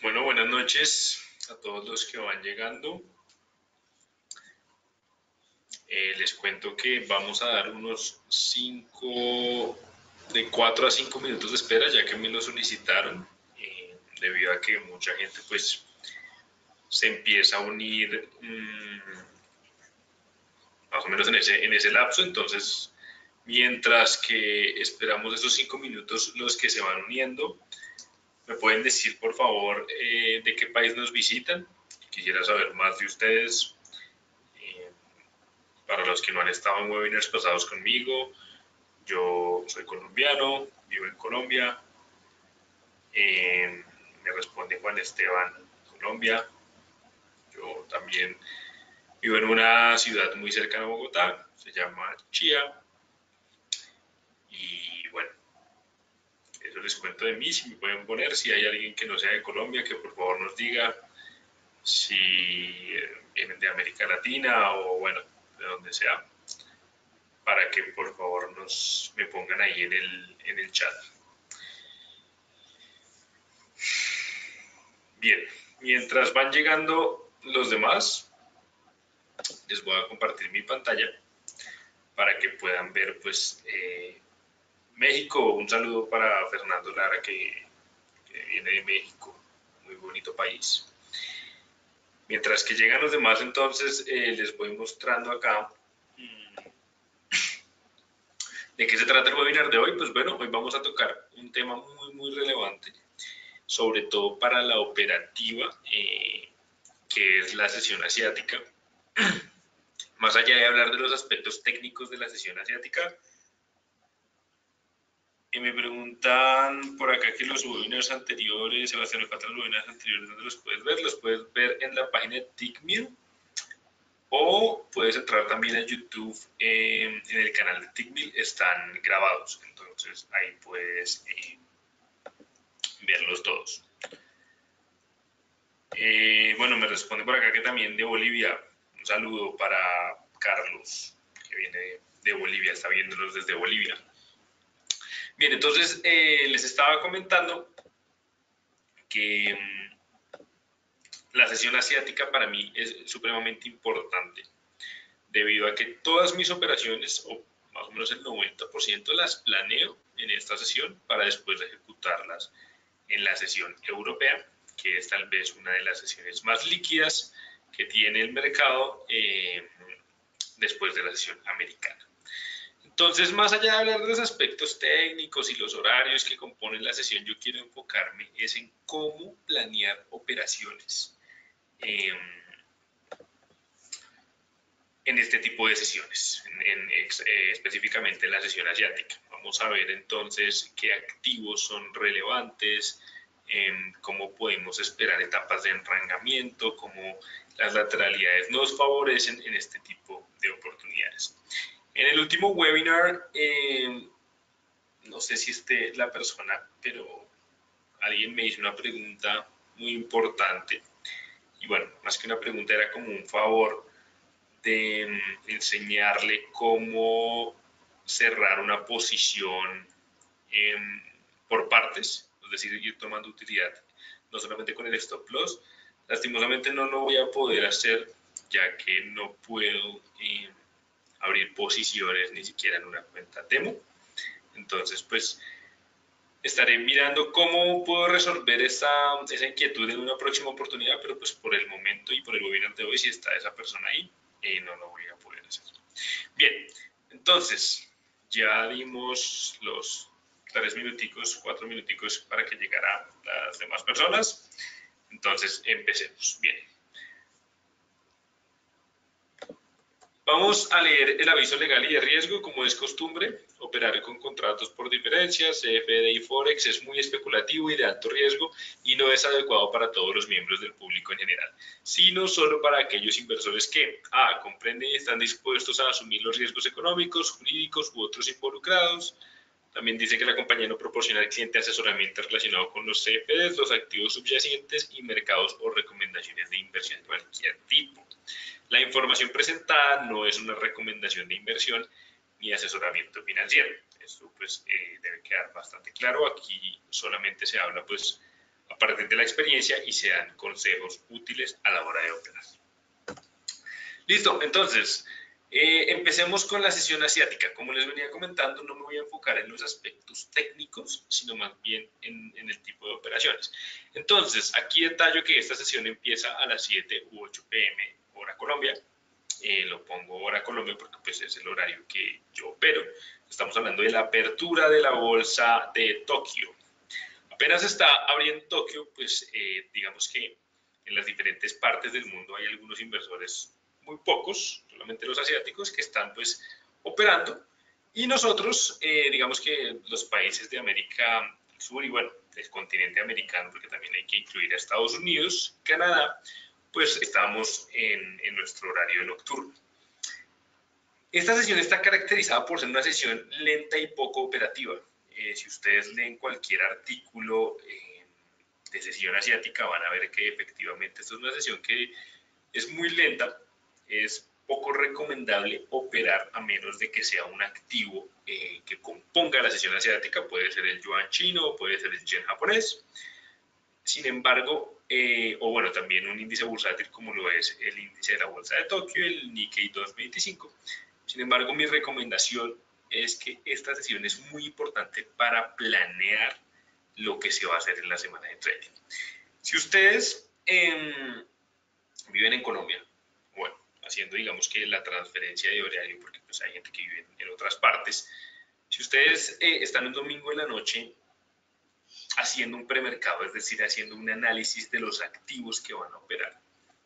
Bueno, buenas noches a todos los que van llegando. Les cuento que vamos a dar unos de 4 a 5 minutos de espera, ya que me lo solicitaron, debido a que mucha gente pues se empieza a unir más o menos en ese lapso. Entonces, mientras que esperamos esos 5 minutos, los que se van uniendo, ¿me pueden decir por favor de qué país nos visitan? Quisiera saber más de ustedes. Eh, para los que no han estado en webinars pasados conmigo, yo soy colombiano, vivo en Colombia. Me responde Juan Esteban, Colombia. Yo también vivo en una ciudad muy cercana a Bogotá, se llama Chía. Y bueno, eso les cuento de mí. Si me pueden poner, si hay alguien que no sea de Colombia, que por favor nos diga si vienen de América Latina o bueno, de donde sea, para que por favor me pongan ahí en el chat. Bien, mientras van llegando los demás, les voy a compartir mi pantalla para que puedan ver pues México. Un saludo para Fernando Lara que viene de México, muy bonito país. Mientras que llegan los demás, entonces les voy mostrando acá de qué se trata el webinar de hoy. Pues bueno, hoy vamos a tocar un tema muy relevante, sobre todo para la operativa, que es la sesión asiática. Más allá de hablar de los aspectos técnicos de la sesión asiática, me preguntan por acá que los webinars anteriores, Sebastián, me faltan los webinars anteriores, ¿dónde los puedes ver? Los puedes ver en la página de TICMIL, o puedes entrar también a YouTube. En el canal de TICMIL están grabados, entonces ahí puedes verlos todos. Bueno, me responde por acá que también de Bolivia. Un saludo para Carlos, que viene de Bolivia, está viéndolos desde Bolivia. Bien, entonces les estaba comentando que la sesión asiática para mí es supremamente importante, debido a que todas mis operaciones, o más o menos el 90%, las planeo en esta sesión para después ejecutarlas en la sesión europea, que es tal vez una de las sesiones más líquidas que tiene el mercado después de la sesión americana. Entonces, más allá de hablar de los aspectos técnicos y los horarios que componen la sesión, yo quiero enfocarme es en cómo planear operaciones en este tipo de sesiones, específicamente en la sesión asiática. Vamos a ver entonces qué activos son relevantes, cómo podemos esperar etapas de enrangamiento, cómo las lateralidades nos favorecen en este tipo de oportunidades. En el último webinar, no sé si esté la persona, pero alguien me hizo una pregunta muy importante. Y bueno, más que una pregunta, era como un favor de enseñarle cómo cerrar una posición por partes, es decir, ir tomando utilidad, no solamente con el stop loss. Lastimosamente no lo voy a poder hacer, ya que no puedo abrir posiciones ni siquiera en una cuenta demo. Entonces, pues, estaré mirando cómo puedo resolver esa inquietud en una próxima oportunidad, pero pues por el momento y por el webinar de hoy, si está esa persona ahí, no lo voy a poder hacer. Bien, entonces, ya dimos los 3 minuticos, 4 minuticos para que llegara las demás personas. Entonces, empecemos. Bien. Vamos a leer el aviso legal y de riesgo. Como es costumbre, operar con contratos por diferencias, CFD y Forex es muy especulativo y de alto riesgo y no es adecuado para todos los miembros del público en general, sino solo para aquellos inversores que a. comprenden y están dispuestos a asumir los riesgos económicos, jurídicos u otros involucrados. También dice que la compañía no proporciona al cliente asesoramiento relacionado con los CFDs, los activos subyacentes y mercados o recomendaciones de inversión de cualquier tipo. La información presentada no es una recomendación de inversión ni asesoramiento financiero. Esto pues debe quedar bastante claro. Aquí solamente se habla pues a partir de la experiencia y se dan consejos útiles a la hora de operar. Listo, entonces, empecemos con la sesión asiática. Como les venía comentando, no me voy a enfocar en los aspectos técnicos, sino más bien en el tipo de operaciones. Entonces, aquí detallo que esta sesión empieza a las 7 u 8 p.m. hora Colombia. Lo pongo hora Colombia porque pues, es el horario que yo opero. Estamos hablando de la apertura de la bolsa de Tokio. Apenas está abriendo Tokio, pues digamos que en las diferentes partes del mundo hay algunos inversores, muy pocos, solamente los asiáticos, que están pues operando. Y nosotros, digamos que los países de América del Sur y bueno, del continente americano, porque también hay que incluir a Estados Unidos, Canadá, pues estamos en nuestro horario nocturno. Esta sesión está caracterizada por ser una sesión lenta y poco operativa. Si ustedes leen cualquier artículo de sesión asiática, van a ver que efectivamente esta es una sesión que es muy lenta, es poco recomendable operar a menos de que sea un activo que componga la sesión asiática, puede ser el yuan chino, puede ser el yen japonés. Sin embargo, o bueno, también un índice bursátil como lo es el índice de la bolsa de Tokio, el Nikkei 225. Sin embargo, mi recomendación es que esta sesión es muy importante para planear lo que se va a hacer en la semana de trading. Si ustedes viven en Colombia, bueno, haciendo digamos que la transferencia de horario, porque pues hay gente que vive en otras partes, si ustedes están un domingo en la noche haciendo un premercado, es decir, haciendo un análisis de los activos que van a operar,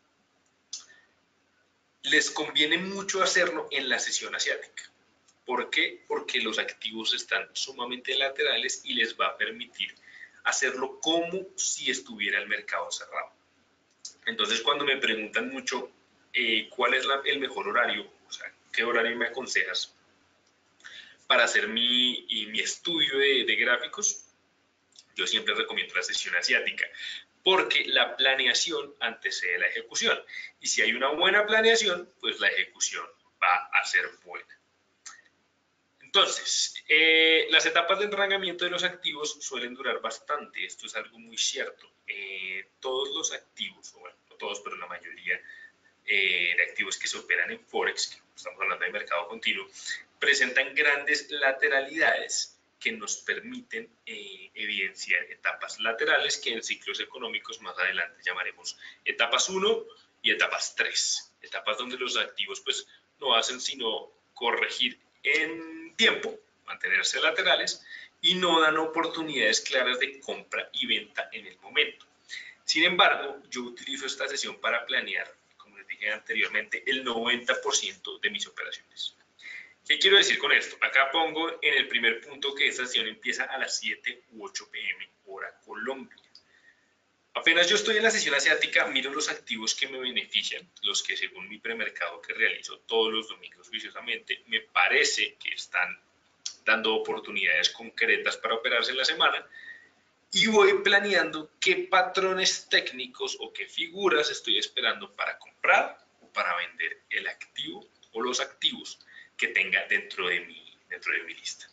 les conviene mucho hacerlo en la sesión asiática. ¿Por qué? Porque los activos están sumamente laterales y les va a permitir hacerlo como si estuviera el mercado cerrado. Entonces, cuando me preguntan mucho cuál es el mejor horario, o sea, qué horario me aconsejas para hacer mi estudio de gráficos, yo siempre recomiendo la sesión asiática, porque la planeación antecede la ejecución. Y si hay una buena planeación, pues la ejecución va a ser buena. Entonces, las etapas de enrangamiento de los activos suelen durar bastante. Esto es algo muy cierto. Todos los activos, bueno, no todos, pero la mayoría de activos que se operan en Forex, que estamos hablando de mercado continuo, presentan grandes lateralidades que nos permiten evidenciar etapas laterales que en ciclos económicos más adelante llamaremos etapas 1 y etapas 3. Etapas donde los activos pues no hacen sino corregir en tiempo, mantenerse laterales y no dan oportunidades claras de compra y venta en el momento. Sin embargo, yo utilizo esta sesión para planear, como les dije anteriormente, el 90% de mis operaciones. ¿Qué quiero decir con esto? Acá pongo en el primer punto que esta sesión empieza a las 7 u 8 p.m. hora Colombia. Apenas yo estoy en la sesión asiática, miro los activos que me benefician, los que según mi premercado que realizo todos los domingos juiciosamente, me parece que están dando oportunidades concretas para operarse en la semana y voy planeando qué patrones técnicos o qué figuras estoy esperando para comprar o para vender el activo o los activos que tenga dentro de mi lista.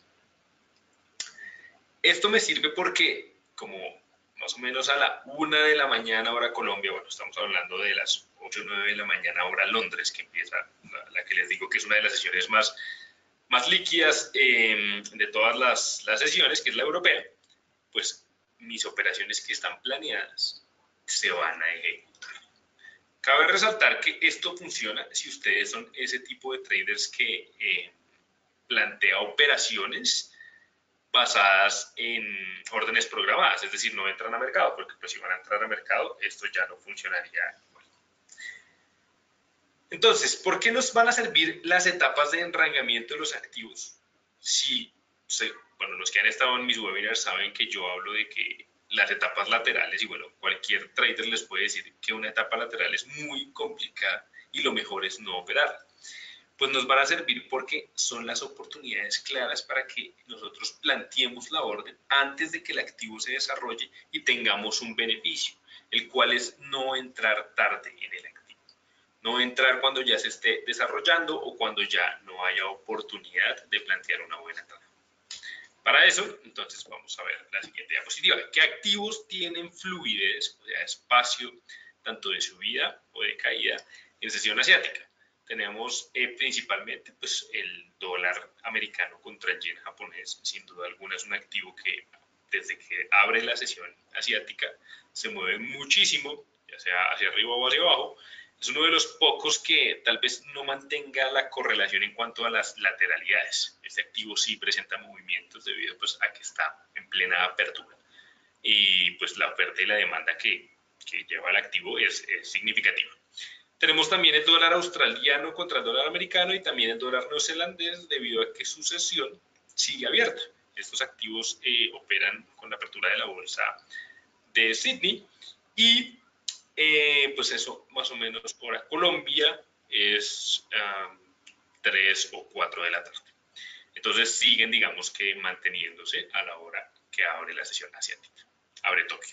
Esto me sirve porque como más o menos a la 1 de la mañana hora Colombia, bueno, estamos hablando de las 8 o 9 de la mañana hora Londres, que empieza la que les digo que es una de las sesiones más líquidas de todas las sesiones, que es la europea, pues mis operaciones que están planeadas se van a ejecutar. Cabe resaltar que esto funciona si ustedes son ese tipo de traders que plantea operaciones basadas en órdenes programadas, es decir, no entran a mercado, porque pues si van a entrar a mercado, esto ya no funcionaría igual. Entonces, ¿por qué nos van a servir las etapas de enrangamiento de los activos? Si, bueno, los que han estado en mis webinars saben que yo hablo de que las etapas laterales, y bueno, cualquier trader les puede decir que una etapa lateral es muy complicada y lo mejor es no operar. Pues nos van a servir porque son las oportunidades claras para que nosotros planteemos la orden antes de que el activo se desarrolle y tengamos un beneficio, el cual es no entrar tarde en el activo, no entrar cuando ya se esté desarrollando o cuando ya no haya oportunidad de plantear una buena entrada. Para eso, entonces, vamos a ver la siguiente diapositiva. ¿Qué activos tienen fluidez, o sea, espacio, tanto de subida o de caída, en sesión asiática? Tenemos principalmente pues, el dólar americano contra el yen japonés. Sin duda alguna es un activo que desde que abre la sesión asiática se mueve muchísimo, ya sea hacia arriba o hacia abajo. Es uno de los pocos que tal vez no mantenga la correlación en cuanto a las lateralidades. Este activo sí presenta movimientos debido pues, a que está en plena apertura. Y pues la oferta y la demanda que lleva el activo es significativa. Tenemos también el dólar australiano contra el dólar americano y también el dólar neozelandés debido a que su sesión sigue abierta. Estos activos operan con la apertura de la bolsa de Sydney y pues eso más o menos hora Colombia es 3 o 4 de la tarde. Entonces siguen digamos que manteniéndose a la hora que abre la sesión asiática, abre Tokio.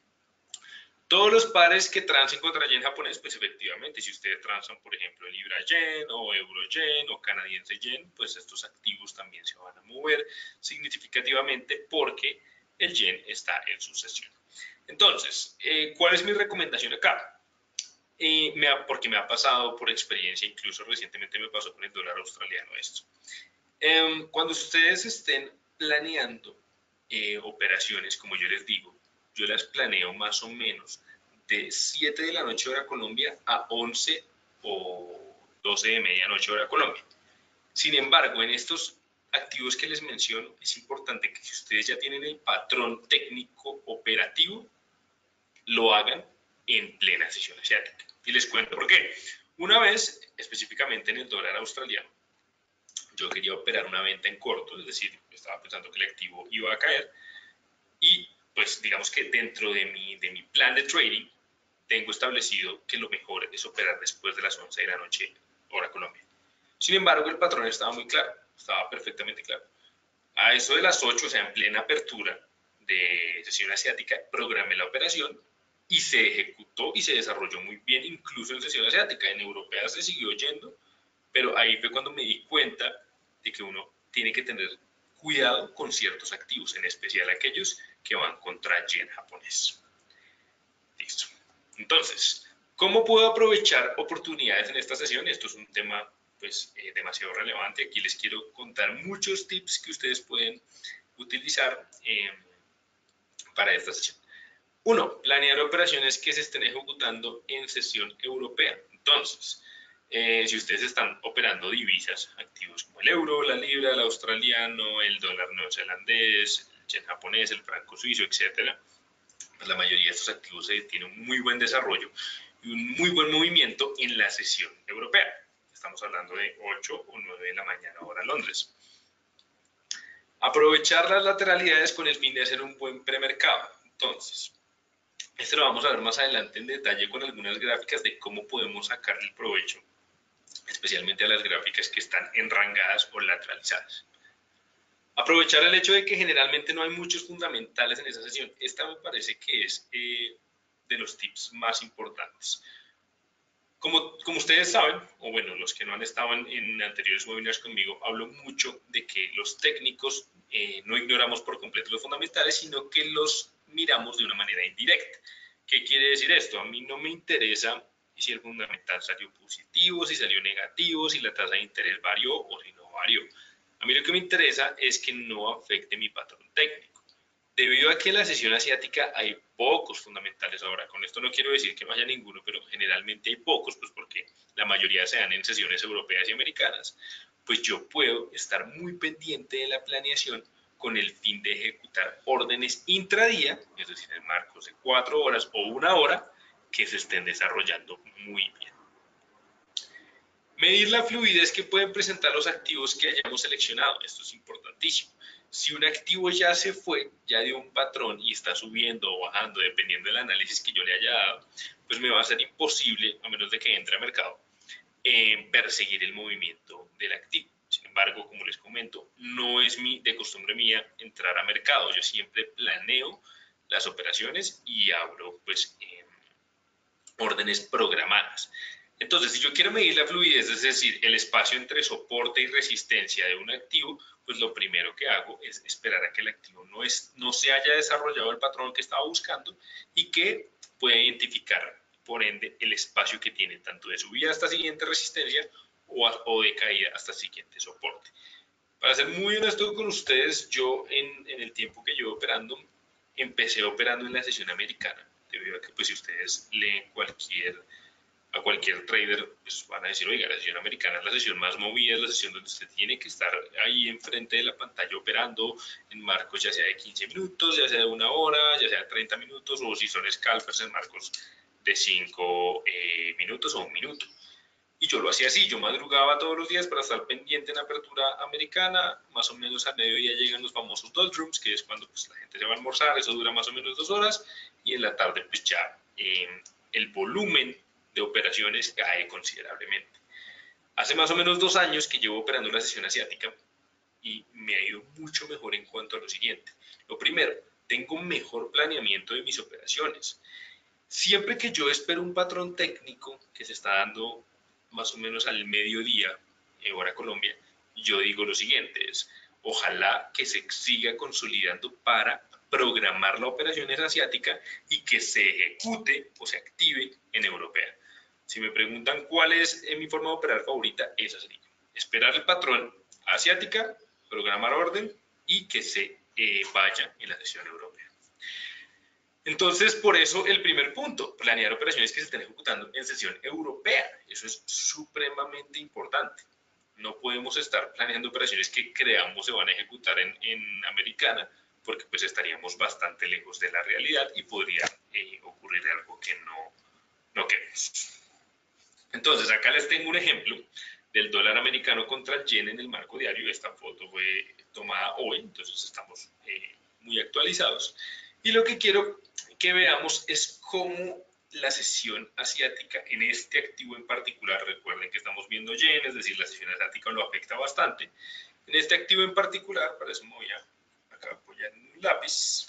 Todos los pares que transen contra yen japonés, pues efectivamente, si ustedes transan, por ejemplo, el libra yen o euro yen o canadiense yen, pues estos activos también se van a mover significativamente porque el yen está en sucesión. Entonces, ¿cuál es mi recomendación acá? Porque me ha pasado por experiencia, incluso recientemente me pasó con el dólar australiano esto. Cuando ustedes estén planeando operaciones, como yo les digo, yo las planeo más o menos de 7 de la noche hora Colombia a 11 o 12 de medianoche hora Colombia. Sin embargo, en estos activos que les menciono, es importante que si ustedes ya tienen el patrón técnico operativo, lo hagan en plena sesión asiática. Y les cuento por qué. Una vez, específicamente en el dólar australiano, yo quería operar una venta en corto, es decir, estaba pensando que el activo iba a caer y pues digamos que dentro de mi plan de trading tengo establecido que lo mejor es operar después de las 11 de la noche hora Colombia. Sin embargo, el patrón estaba muy claro, estaba perfectamente claro. A eso de las 8, o sea, en plena apertura de sesión asiática, programé la operación y se ejecutó y se desarrolló muy bien, incluso en sesión asiática. En europea se siguió yendo, pero ahí fue cuando me di cuenta de que uno tiene que tener cuidado con ciertos activos, en especial aquellos que van contra yen japonés. Listo. Entonces, ¿cómo puedo aprovechar oportunidades en esta sesión? Esto es un tema pues demasiado relevante. Aquí les quiero contar muchos tips que ustedes pueden utilizar para esta sesión. Uno, planear operaciones que se estén ejecutando en sesión europea. Entonces, si ustedes están operando divisas, activos como el euro, la libra, el australiano, el dólar neozelandés, el yen japonés, el franco suizo, etcétera, pues la mayoría de estos activos tienen un muy buen desarrollo y un muy buen movimiento en la sesión europea. Estamos hablando de 8 o 9 de la mañana hora Londres. Aprovechar las lateralidades con el fin de hacer un buen premercado. Entonces, esto lo vamos a ver más adelante en detalle con algunas gráficas de cómo podemos sacar el provecho, especialmente a las gráficas que están enrangadas o lateralizadas. Aprovechar el hecho de que generalmente no hay muchos fundamentales en esa sesión. Esta me parece que es de los tips más importantes. Como ustedes saben, o bueno, los que no han estado en anteriores webinars conmigo, hablo mucho de que los técnicos no ignoramos por completo los fundamentales, sino que los miramos de una manera indirecta. ¿Qué quiere decir esto? A mí no me interesa si el fundamental salió positivo, si salió negativo, si la tasa de interés varió o si no varió. A mí lo que me interesa es que no afecte mi patrón técnico. Debido a que en la sesión asiática hay pocos fundamentales ahora, con esto no quiero decir que no haya ninguno, pero generalmente hay pocos, pues porque la mayoría se dan en sesiones europeas y americanas, pues yo puedo estar muy pendiente de la planeación con el fin de ejecutar órdenes intradía, es decir, en marcos de 4 horas o 1 hora, que se estén desarrollando muy bien. Medir la fluidez que pueden presentar los activos que hayamos seleccionado. Esto es importantísimo. Si un activo ya se fue, ya dio un patrón y está subiendo o bajando, dependiendo del análisis que yo le haya dado, pues me va a ser imposible, a menos de que entre a mercado, perseguir el movimiento del activo. Sin embargo, como les comento, no es de costumbre mía entrar a mercado. Yo siempre planeo las operaciones y abro pues órdenes programadas. Entonces, si yo quiero medir la fluidez, es decir, el espacio entre soporte y resistencia de un activo, pues lo primero que hago es esperar a que el activo no se haya desarrollado el patrón que estaba buscando y que pueda identificar, por ende, el espacio que tiene, tanto de subida hasta siguiente resistencia o de caída hasta siguiente soporte. Para ser muy honesto con ustedes, yo en el tiempo que llevo operando, empecé operando en la sesión americana, debido a que pues si ustedes leen a cualquier trader, pues van a decir, oiga, la sesión americana es la sesión más movida, es la sesión donde usted tiene que estar ahí enfrente de la pantalla operando en marcos ya sea de 15 minutos, ya sea de 1 hora, ya sea de 30 minutos, o si son scalpers en marcos de 5 minutos o 1 minuto. Y yo lo hacía así, yo madrugaba todos los días para estar pendiente en la apertura americana, más o menos al mediodía llegan los famosos doldrums, que es cuando pues, la gente se va a almorzar, eso dura más o menos 2 horas, y en la tarde pues ya el volumen de operaciones cae considerablemente. Hace más o menos 2 años que llevo operando una sesión asiática y me ha ido mucho mejor en cuanto a lo siguiente. Lo primero, tengo mejor planeamiento de mis operaciones. Siempre que yo espero un patrón técnico que se está dando más o menos al mediodía, hora Colombia, yo digo lo siguiente, es ojalá que se siga consolidando para programar la operación asiática y que se ejecute o se active en europea. Si me preguntan cuál es mi forma de operar favorita, esa sería. Esperar el patrón asiática, programar orden y que se vaya en la sesión europea. Entonces, por eso el primer punto, planear operaciones que se estén ejecutando en sesión europea. Eso es supremamente importante. No podemos estar planeando operaciones que creamos se van a ejecutar en americana, porque pues estaríamos bastante lejos de la realidad y podría ocurrir algo que no queremos. Entonces, acá les tengo un ejemplo del dólar americano contra el yen en el marco diario. Esta foto fue tomada hoy, entonces estamos muy actualizados. Y lo que quiero que veamos es cómo la sesión asiática en este activo en particular, recuerden que estamos viendo yen, es decir, la sesión asiática lo afecta bastante. En este activo en particular, para eso me voy a acá apoyar en un lápiz,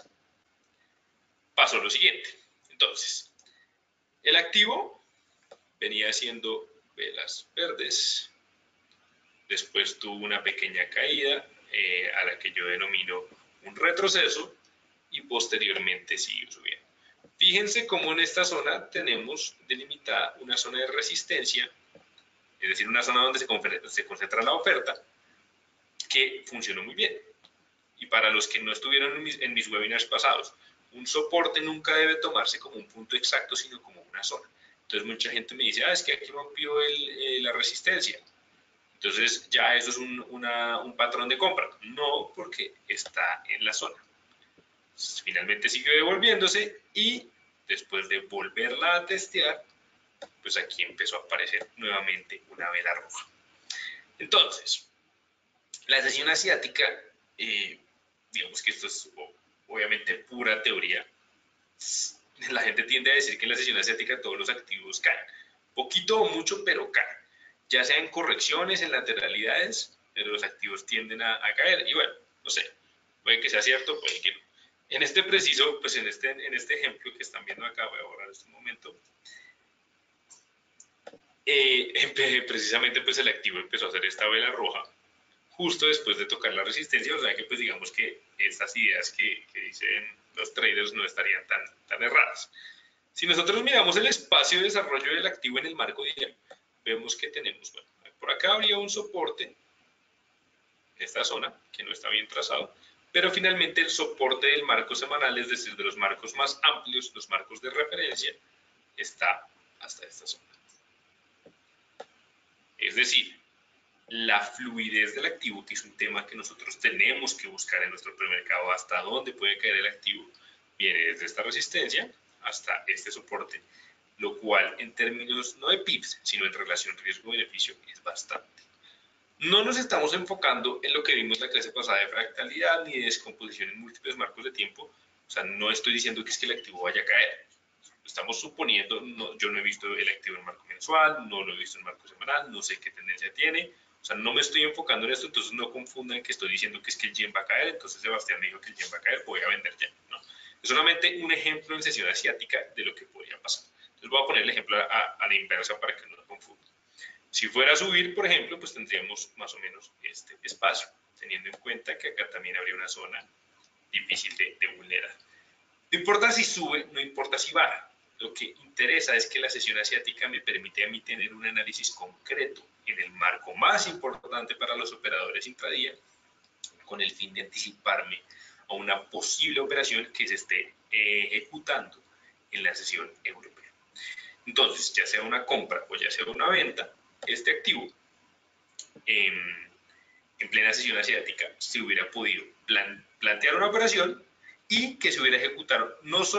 pasó lo siguiente. Entonces, el activo venía haciendo velas verdes, después tuvo una pequeña caída a la que yo denomino un retroceso y posteriormente siguió subiendo. Fíjense cómo en esta zona tenemos delimitada una zona de resistencia, es decir, una zona donde se concentra la oferta, que funcionó muy bien. Y para los que no estuvieron en mis webinars pasados, un soporte nunca debe tomarse como un punto exacto, sino como una zona. Entonces mucha gente me dice, es que aquí rompió la resistencia. Entonces ya eso es un patrón de compra. No, porque está en la zona. Finalmente siguió devolviéndose y después de volverla a testear, pues aquí empezó a aparecer nuevamente una vela roja. Entonces, la sesión asiática, digamos que esto es obviamente pura teoría. La gente tiende a decir que en la sesión asiática todos los activos caen. Poquito o mucho, pero caen. Ya sea en correcciones, en lateralidades, pero los activos tienden a caer. Y bueno, no sé, puede que sea cierto, puede que no. En este preciso, pues en este ejemplo que están viendo acá, voy a borrar este momento, precisamente pues el activo empezó a hacer esta vela roja justo después de tocar la resistencia, o sea que pues digamos que estas ideas que dicen los traders no estarían tan erradas. Si nosotros miramos el espacio de desarrollo del activo en el marco diario, vemos que tenemos, bueno, por acá habría un soporte, esta zona, que no está bien trazado, pero finalmente el soporte del marco semanal, es decir, de los marcos más amplios, los marcos de referencia, está hasta esta zona. Es decir, la fluidez del activo, que es un tema que nosotros tenemos que buscar en nuestro premercado, hasta dónde puede caer el activo, viene desde esta resistencia hasta este soporte, lo cual en términos no de pips, sino en relación riesgo-beneficio es bastante. No nos estamos enfocando en lo que vimos la clase pasada de fractalidad ni de descomposición en múltiples marcos de tiempo, o sea, no estoy diciendo que es que el activo vaya a caer, estamos suponiendo, yo no he visto el activo en marco mensual, no lo he visto en marco semanal, no sé qué tendencia tiene, o sea, no me estoy enfocando en esto, entonces no confundan que estoy diciendo que es que el yen va a caer, entonces Sebastián me dijo que el yen va a caer, voy a vender yen, ¿no? Es solamente un ejemplo en sesión asiática de lo que podría pasar. Entonces voy a poner el ejemplo a la inversa para que no Si fuera a subir, por ejemplo, pues tendríamos más o menos este espacio, teniendo en cuenta que acá también habría una zona difícil de vulnerar. No importa si sube, no importa si baja. Lo que interesa es que la sesión asiática me permite a mí tener un análisis concreto en el marco más importante para los operadores intradía, con el fin de anticiparme a una posible operación que se esté ejecutando en la sesión europea. Entonces, ya sea una compra o ya sea una venta, este activo en plena sesión asiática se hubiera podido plantear una operación y que se hubiera ejecutado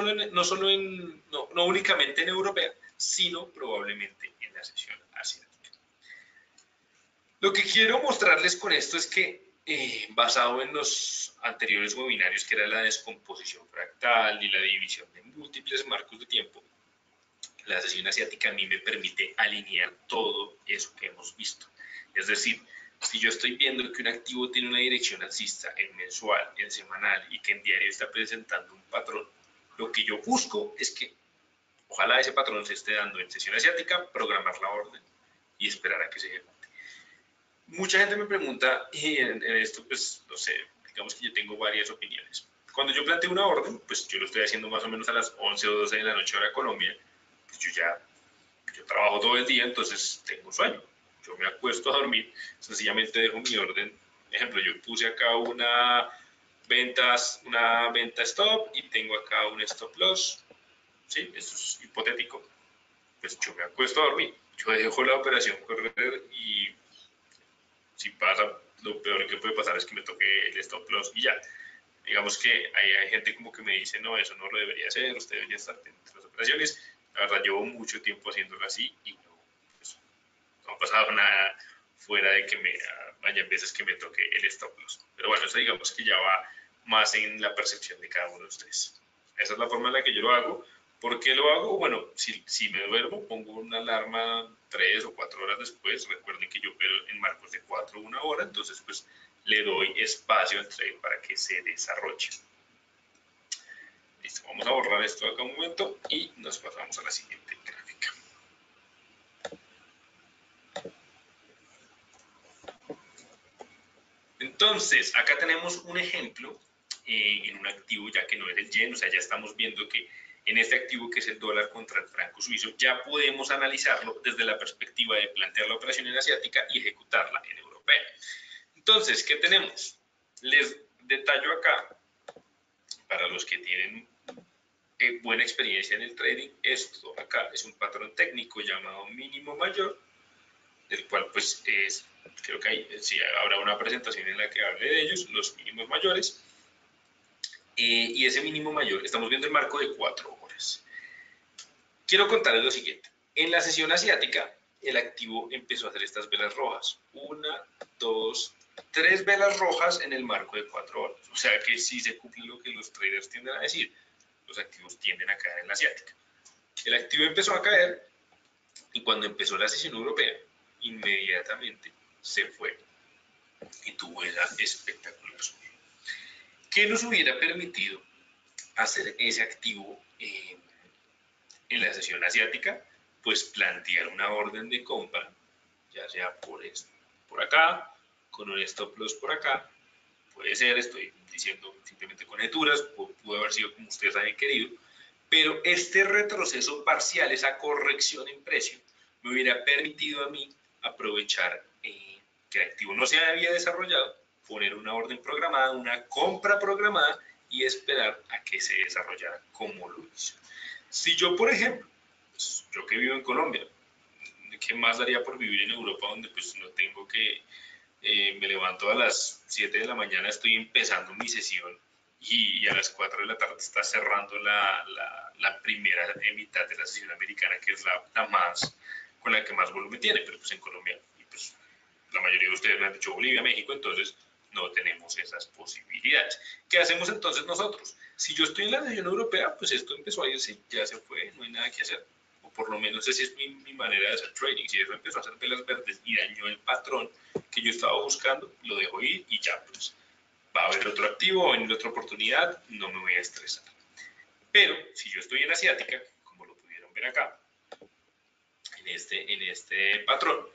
no únicamente en europea, sino probablemente en la sesión asiática. Lo que quiero mostrarles con esto es que basado en los anteriores webinarios, que era la descomposición fractal y la división de múltiples marcos de tiempo, la sesión asiática a mí me permite alinear todo eso que hemos visto. Es decir, si yo estoy viendo que un activo tiene una dirección alcista en mensual, en semanal y que en diario está presentando un patrón, lo que yo busco es que ojalá ese patrón se esté dando en sesión asiática, programar la orden y esperar a que se ejecute. Mucha gente me pregunta, y en esto pues no sé, digamos que yo tengo varias opiniones. Cuando yo planteo una orden, pues yo lo estoy haciendo más o menos a las 11 o 12 de la noche hora Colombia, pues yo trabajo todo el día, entonces tengo sueño. Yo me acuesto a dormir, sencillamente dejo mi orden. Ejemplo, yo puse acá una venta stop y tengo acá un stop loss. ¿Sí? Esto es hipotético. Pues yo me acuesto a dormir. Yo dejo la operación correr y si pasa, lo peor que puede pasar es que me toque el stop loss y ya. Digamos que hay gente como que me dice, no, eso no lo debería hacer, usted debería estar dentro de las operaciones. La verdad, llevo mucho tiempo haciéndolo así y no ha pasado nada fuera de que haya veces que me toque el stop loss. Pero bueno, eso digamos que ya va más en la percepción de cada uno de ustedes. Esa es la forma en la que yo lo hago. ¿Por qué lo hago? Bueno, si me duermo, pongo una alarma 3 o 4 horas después. Recuerden que yo opero en marcos de 4 o 1 hora, entonces pues le doy espacio al trade para que se desarrolle. Listo, vamos a borrar esto acá un momento y nos pasamos a la siguiente gráfica. Entonces, acá tenemos un ejemplo en un activo, ya que no es el yen, o sea, ya estamos viendo que en este activo que es el dólar contra el franco suizo, ya podemos analizarlo desde la perspectiva de plantear la operación en asiática y ejecutarla en europea. Entonces, ¿qué tenemos? Les detallo acá, para los que tienen buena experiencia en el trading, esto acá es un patrón técnico llamado mínimo mayor, del cual pues creo que sí, habrá una presentación en la que hable de ellos, los mínimos mayores, y ese mínimo mayor, estamos viendo el marco de 4 horas. Quiero contarles lo siguiente, en la sesión asiática, el activo empezó a hacer estas velas rojas, 1, 2, 3 velas rojas en el marco de 4 horas, o sea que sí se cumple lo que los traders tienden a decir, los activos tienden a caer en la asiática. El activo empezó a caer y cuando empezó la sesión europea, inmediatamente se fue y tuvo esa espectacular subida. ¿Qué nos hubiera permitido hacer ese activo en la sesión asiática? Pues plantear una orden de compra, ya sea por acá, con un stop loss por acá, puede ser, estoy diciendo simplemente conjeturas, pudo haber sido como ustedes hayan querido, pero este retroceso parcial, esa corrección en precio, me hubiera permitido a mí aprovechar que el activo no se había desarrollado, poner una orden programada, una compra programada y esperar a que se desarrollara como lo hizo. Si yo, por ejemplo, pues, yo que vivo en Colombia, ¿qué más daría por vivir en Europa donde pues no tengo que, me levanto a las 7 de la mañana, estoy empezando mi sesión y a las 4 de la tarde está cerrando la primera mitad de la sesión americana, que es la más, con la que más volumen tiene, pero pues en Colombia, y pues la mayoría de ustedes me han dicho Bolivia, México, entonces no tenemos esas posibilidades. ¿Qué hacemos entonces nosotros? Si yo estoy en la sesión europea, pues esto empezó a irse, ya se fue, no hay nada que hacer. O por lo menos esa es mi manera de hacer trading. Si eso empezó a hacer velas verdes y dañó el patrón que yo estaba buscando, lo dejo ir y ya, pues va a haber otro activo, va a venir otra oportunidad, no me voy a estresar. Pero si yo estoy en asiática, como lo pudieron ver acá, en este patrón,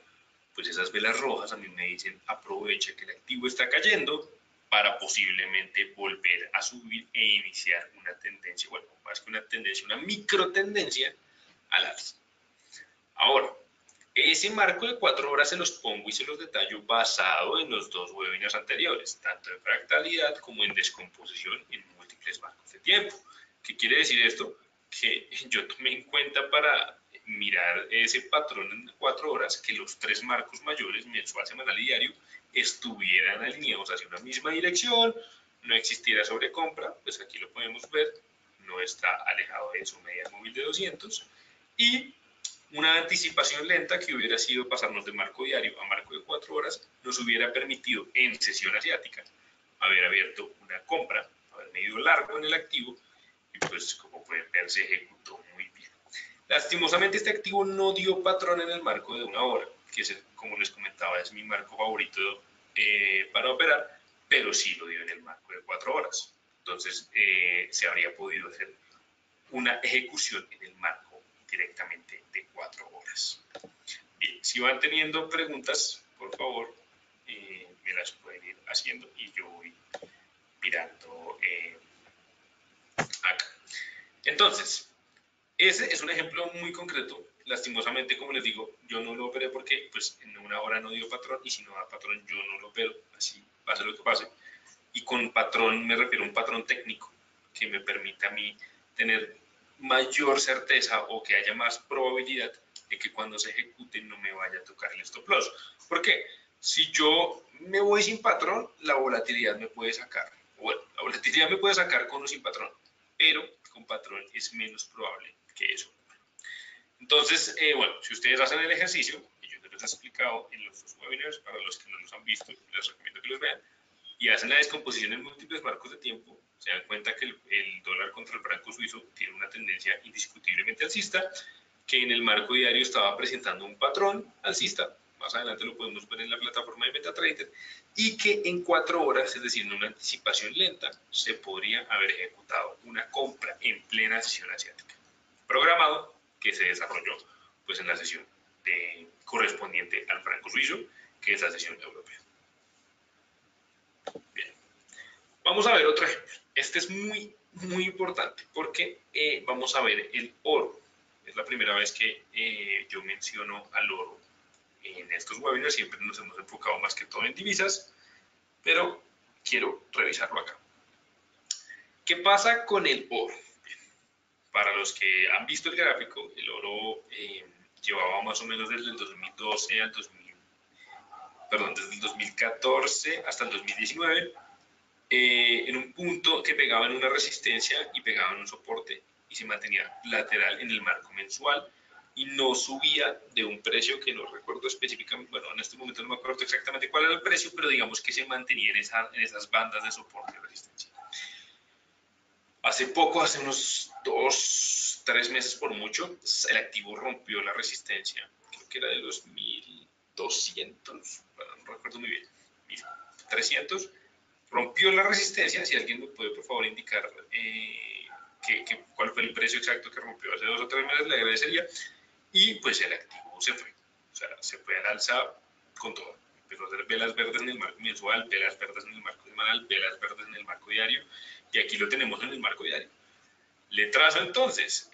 pues esas velas rojas a mí me dicen aprovecha que el activo está cayendo para posiblemente volver a subir e iniciar una tendencia, bueno, más que una tendencia, una micro tendencia al alza. Ahora, ese marco de 4 horas se los pongo y se los detallo basado en los dos webinars anteriores, tanto en fractalidad como en descomposición en múltiples marcos de tiempo. ¿Qué quiere decir esto? Que yo tomé en cuenta para mirar ese patrón en 4 horas que los 3 marcos mayores, mensual, semanal y diario, estuvieran alineados hacia una misma dirección, no existiera sobrecompra, pues aquí lo podemos ver, no está alejado de su media móvil de 200, y una anticipación lenta que hubiera sido pasarnos de marco diario a marco de 4 horas nos hubiera permitido en sesión asiática haber abierto una compra, haber medido largo en el activo y pues como pueden ver se ejecutó muy bien. Lastimosamente este activo no dio patrón en el marco de 1 hora, que es, como les comentaba, es mi marco favorito para operar, pero sí lo dio en el marco de 4 horas. Entonces se habría podido hacer una ejecución en el marco directamente de 4 horas. Bien, si van teniendo preguntas, por favor, me las pueden ir haciendo y yo voy mirando acá. Entonces, ese es un ejemplo muy concreto. Lastimosamente, como les digo, yo no lo operé porque pues, en 1 hora no dio patrón y si no da patrón yo no lo opero, así pase lo que pase. Y con patrón me refiero a un patrón técnico que me permita a mí tener mayor certeza o que haya más probabilidad de que cuando se ejecute no me vaya a tocar el stop loss. Porque si yo me voy sin patrón, la volatilidad me puede sacar. Bueno, la volatilidad me puede sacar con o sin patrón, pero con patrón es menos probable que eso. Entonces, bueno, si ustedes hacen el ejercicio, que yo les he explicado en los dos webinars, para los que no los han visto, les recomiendo que los vean, y hacen la descomposición en múltiples marcos de tiempo, se dan cuenta que el dólar contra el franco suizo tiene una tendencia indiscutiblemente alcista, que en el marco diario estaba presentando un patrón alcista, más adelante lo podemos ver en la plataforma de MetaTrader, y que en 4 horas, es decir, en una anticipación lenta, se podría haber ejecutado una compra en plena sesión asiática, programado que se desarrolló pues, en la sesión correspondiente al franco suizo, que es la sesión europea. Bien. Vamos a ver otro ejemplo. Este es muy importante porque vamos a ver el oro. Es la primera vez que yo menciono al oro en estos webinars. Siempre nos hemos enfocado más que todo en divisas, pero quiero revisarlo acá. ¿Qué pasa con el oro? Bien. Para los que han visto el gráfico, el oro llevaba más o menos desde el 2012 al desde el 2014 hasta el 2019 en un punto que pegaba en una resistencia y pegaba en un soporte y se mantenía lateral en el marco mensual y no subía de un precio que no recuerdo específicamente, bueno, en este momento no me acuerdo exactamente cuál era el precio, pero digamos que se mantenía en esas bandas de soporte y resistencia. Hace poco, hace unos 2, 3 meses por mucho, el activo rompió la resistencia, creo que era de los 1200, bueno, no recuerdo muy bien, 1300, rompió la resistencia. Si alguien me puede por favor indicar cuál fue el precio exacto que rompió hace 2 o 3 meses, le agradecería. Y pues el activo se fue, o sea, se fue al alza con todo. Empezó a hacer velas verdes en el marco mensual, velas verdes en el marco semanal, velas verdes en el marco diario, y aquí lo tenemos en el marco diario. Le trazo entonces,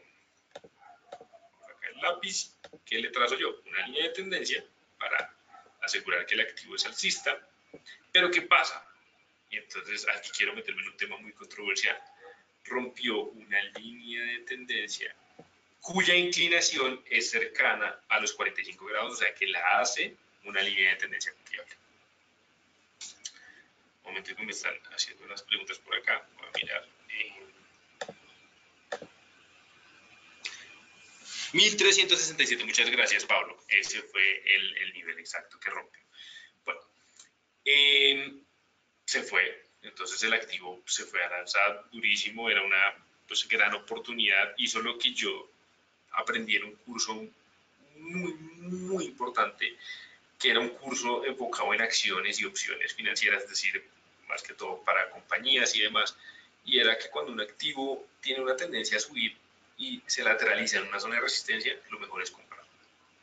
acá el lápiz, ¿qué le trazo yo? Una línea de tendencia para asegurar que el activo es alcista. Pero ¿qué pasa? Y entonces aquí quiero meterme en un tema muy controversial. Rompió una línea de tendencia cuya inclinación es cercana a los 45 grados, o sea que la hace una línea de tendencia confiable. Un momento que me están haciendo unas preguntas por acá, voy a mirar. 1367, muchas gracias Pablo, ese fue el nivel exacto que rompió. Bueno, se fue, entonces el activo se fue a lanzar durísimo, era una pues, gran oportunidad, hizo lo que yo aprendí en un curso muy importante, que era un curso enfocado en acciones y opciones financieras, es decir, más que todo para compañías y demás, y era que cuando un activo tiene una tendencia a subir y se lateraliza en una zona de resistencia, lo mejor es comprar.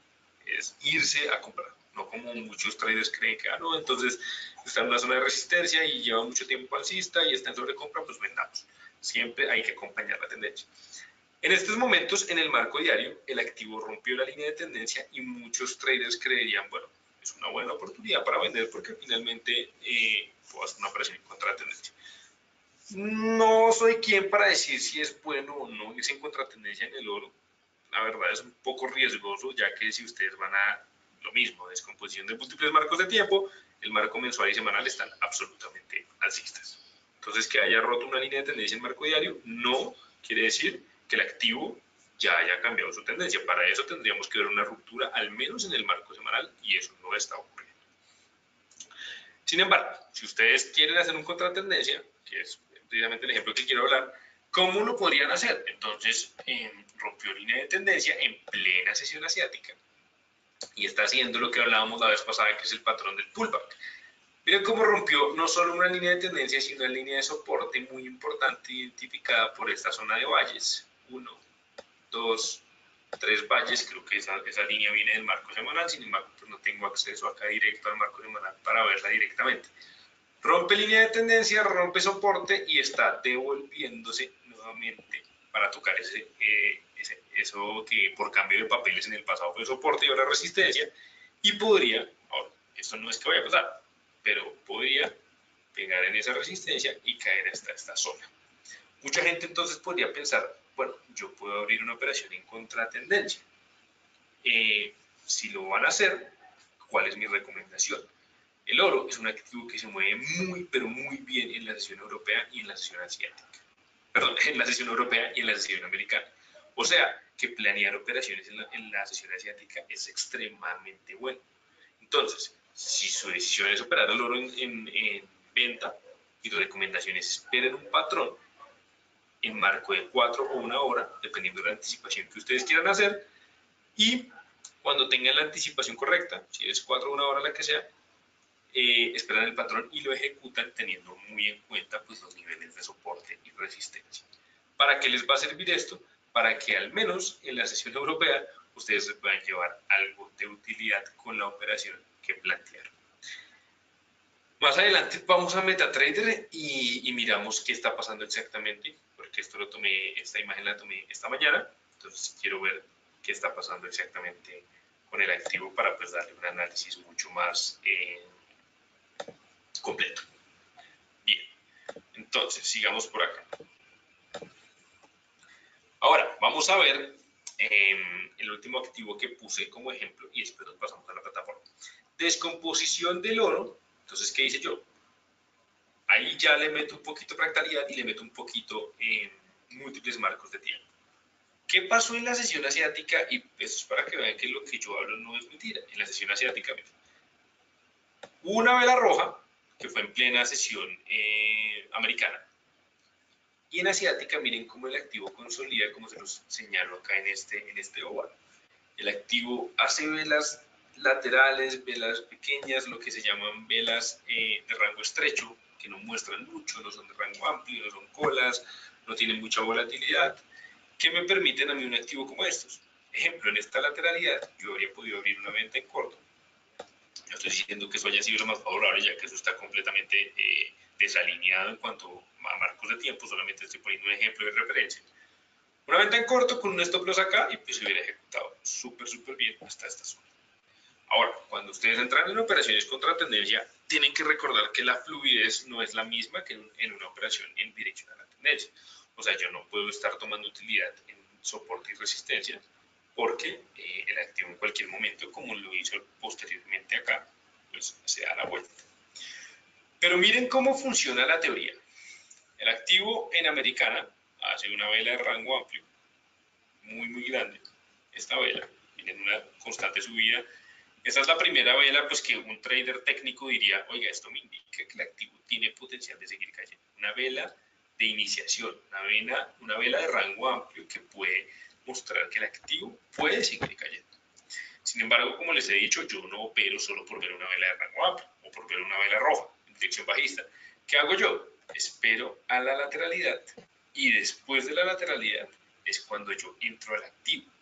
es irse a comprar, no como muchos traders creen que, no, entonces está en una zona de resistencia y lleva mucho tiempo alcista y está en sobrecompra, pues vendamos. Siempre hay que acompañar la tendencia. En estos momentos, en el marco diario, el activo rompió la línea de tendencia y muchos traders creerían, bueno, es una buena oportunidad para vender porque finalmente puedo hacer una operación en contra de tendencia. No soy quien para decir si es bueno o no irse en contratendencia en el oro. La verdad es un poco riesgoso, ya que si ustedes van a lo mismo, descomposición de múltiples marcos de tiempo, el marco mensual y semanal están absolutamente alcistas. Entonces, que haya roto una línea de tendencia en marco diario no quiere decir que el activo ya haya cambiado su tendencia. Para eso tendríamos que ver una ruptura, al menos en el marco semanal, y eso no está ocurriendo. Sin embargo, si ustedes quieren hacer un contratendencia, que es precisamente el ejemplo que quiero hablar, ¿cómo lo podrían hacer? Entonces, rompió línea de tendencia en plena sesión asiática y está haciendo lo que hablábamos la vez pasada, que es el patrón del pullback. Miren cómo rompió no solo una línea de tendencia, sino una línea de soporte muy importante identificada por esta zona de valles. 1, 2, 3 valles, creo que esa línea viene del marco semanal, sin embargo, pues no tengo acceso acá directo al marco semanal para verla directamente. Rompe línea de tendencia, rompe soporte y está devolviéndose nuevamente para tocar eso que por cambio de papeles en el pasado fue soporte y ahora resistencia. Y podría, ahora, esto no es que vaya a pasar, pero podría pegar en esa resistencia y caer hasta esta zona. Mucha gente entonces podría pensar, bueno, yo puedo abrir una operación en contratendencia. Si lo van a hacer, ¿cuál es mi recomendación? El oro es un activo que se mueve muy, pero muy bien en la sesión europea y en la sesión asiática. Perdón, en la sesión europea y en la sesión americana. O sea, que planear operaciones en la sesión asiática es extremadamente bueno. Entonces, si su decisión es operar el oro en venta, y tu recomendación es esperen un patrón en marco de 4 o 1 hora, dependiendo de la anticipación que ustedes quieran hacer, y cuando tengan la anticipación correcta, si es 4 o 1 hora la que sea, esperan el patrón y lo ejecutan teniendo muy en cuenta pues, los niveles de soporte y resistencia. ¿Para qué les va a servir esto? Para que al menos en la sesión europea ustedes puedan llevar algo de utilidad con la operación que plantearon. Más adelante vamos a MetaTrader y miramos qué está pasando exactamente, porque esta imagen la tomé esta mañana, entonces quiero ver qué está pasando exactamente con el activo para pues darle un análisis mucho más completo. Bien, entonces sigamos por acá. Ahora, vamos a ver el último activo que puse como ejemplo y después nos pasamos a la plataforma. Descomposición del oro. Entonces, ¿qué hice yo? Ahí ya le meto un poquito fractalidad y le meto un poquito múltiples marcos de tiempo. ¿Qué pasó en la sesión asiática? Y esto es para que vean que lo que yo hablo no es mentira. En la sesión asiática hubo una vela roja que fue en plena sesión americana. Y en asiática, miren cómo el activo consolida, como se los señalo acá en este oval. El activo hace velas laterales, velas pequeñas, lo que se llaman velas de rango estrecho, que no muestran mucho, no son de rango amplio, no son colas, no tienen mucha volatilidad, que me permiten a mí un activo como estos. Ejemplo, en esta lateralidad yo habría podido abrir una venta en corto. No estoy diciendo que eso haya sido lo más favorable, ya que eso está completamente desalineado en cuanto a marcos de tiempo, solamente estoy poniendo un ejemplo de referencia. Una venta en corto con un stop loss acá y pues se hubiera ejecutado súper bien hasta esta zona. Ahora, cuando ustedes entran en operaciones contra tendencia, tienen que recordar que la fluidez no es la misma que en una operación en dirección a la tendencia. O sea, yo no puedo estar tomando utilidad en soporte y resistencia porque el activo en cualquier momento, como lo hizo posteriormente acá, pues se da la vuelta. Pero miren cómo funciona la teoría. El activo en americana hace una vela de rango amplio, muy grande. Esta vela viene en una constante subida. Esta es la primera vela pues, que un trader técnico diría, oiga, esto me indica que el activo tiene potencial de seguir cayendo. Una vela de iniciación, una vela de rango amplio que puede mostrar que el activo puede seguir cayendo. Sin embargo, como les he dicho, yo no opero solo por ver una vela de rango amplio o por ver una vela roja en dirección bajista. ¿Qué hago yo? Espero a la lateralidad y después de la lateralidad es cuando yo entro al activo.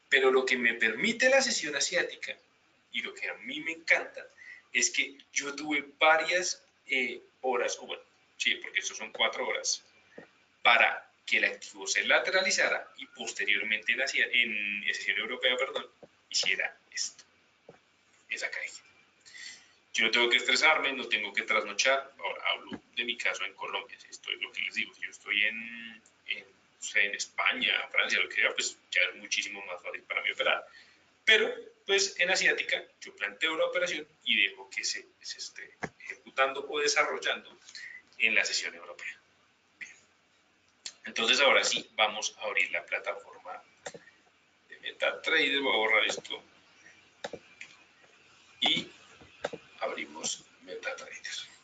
Pero lo que me permite la sesión asiática y lo que a mí me encanta es que yo tuve varias horas, o bueno, sí, porque estos son 4 horas, para que el activo se lateralizara y posteriormente en sesión europea, perdón, hiciera esto, esa caída. Yo no tengo que estresarme, no tengo que trasnochar. Ahora hablo de mi caso en Colombia, si estoy, lo que les digo, si yo estoy en España, Francia, lo que sea, pues ya es muchísimo más fácil para mí operar. Pero, pues en asiática, yo planteo la operación y dejo que se esté ejecutando o desarrollando en la sesión europea. Bien. Entonces, ahora sí, vamos a abrir la plataforma de MetaTrader. Voy a borrar esto y abrimos MetaTrader.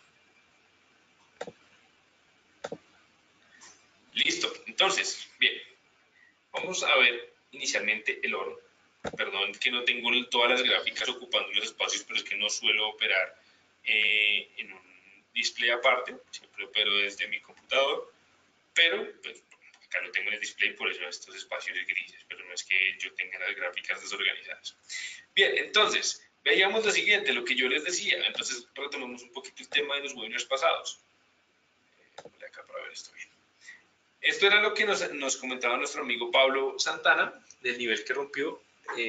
Listo. Entonces, bien, vamos a ver inicialmente el oro. Perdón que no tengo todas las gráficas ocupando los espacios, pero es que no suelo operar en un display aparte, siempre opero desde mi computador, pero pues, acá lo tengo en el display, por eso estos espacios grises, pero no es que yo tenga las gráficas desorganizadas. Bien, entonces, veíamos lo siguiente, lo que yo les decía, entonces retomemos un poquito el tema de los webinars pasados. Voy acá para ver esto bien. Esto era lo que nos comentaba nuestro amigo Pablo Santana, del nivel que rompió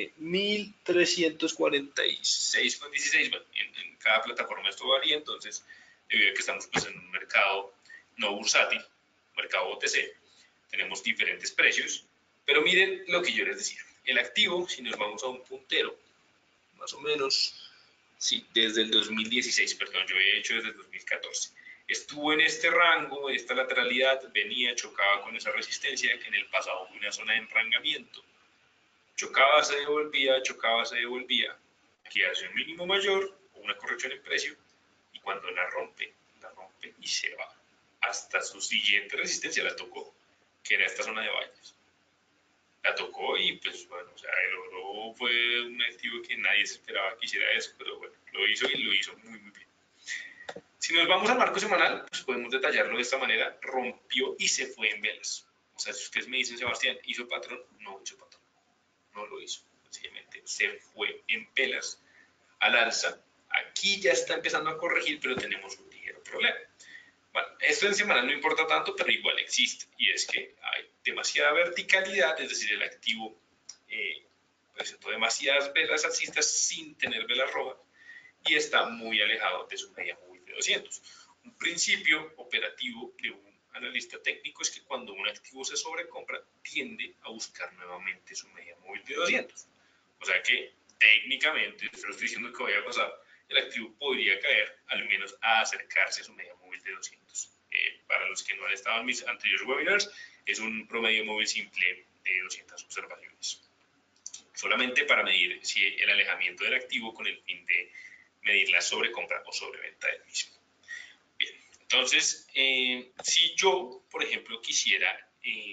1346,16. Bueno, en cada plataforma esto varía, entonces, debido a que estamos pues, en un mercado no bursátil, mercado OTC, tenemos diferentes precios, pero miren lo que yo les decía. El activo, si nos vamos a un puntero, más o menos, sí, desde el 2016, perdón, yo he hecho desde el 2014. Estuvo en este rango, en esta lateralidad, venía, chocaba con esa resistencia, que en el pasado fue una zona de enrangamiento. Chocaba, se devolvía, chocaba, se devolvía. Aquí hace un mínimo mayor, o una corrección en precio, y cuando la rompe y se va. Hasta su siguiente resistencia la tocó, que era esta zona de vallas. La tocó y pues bueno, o sea, el oro fue un activo que nadie se esperaba que hiciera eso, pero bueno, lo hizo y lo hizo muy, muy bien. Si nos vamos al marco semanal, pues podemos detallarlo de esta manera, rompió y se fue en velas. O sea, si ustedes me dicen, Sebastián, ¿hizo patrón? No hizo patrón, no lo hizo, sencillamente se fue en velas al alza. Aquí ya está empezando a corregir, pero tenemos un ligero problema. Bueno, esto en semanal no importa tanto, pero igual existe, y es que hay demasiada verticalidad, es decir, el activo presentó demasiadas velas alcistas sin tener velas rojas, y está muy alejado de su media móvil de 200. Un principio operativo de un analista técnico es que cuando un activo se sobrecompra, tiende a buscar nuevamente su media móvil de 200. O sea que técnicamente, pero estoy diciendo que vaya a pasar, el activo podría caer al menos a acercarse a su media móvil de 200. Para los que no han estado en mis anteriores webinars, es un promedio móvil simple de 200 observaciones. Solamente para medir si el alejamiento del activo con el fin de medir la sobrecompra o sobreventa del mismo. Bien, entonces, si yo, por ejemplo, quisiera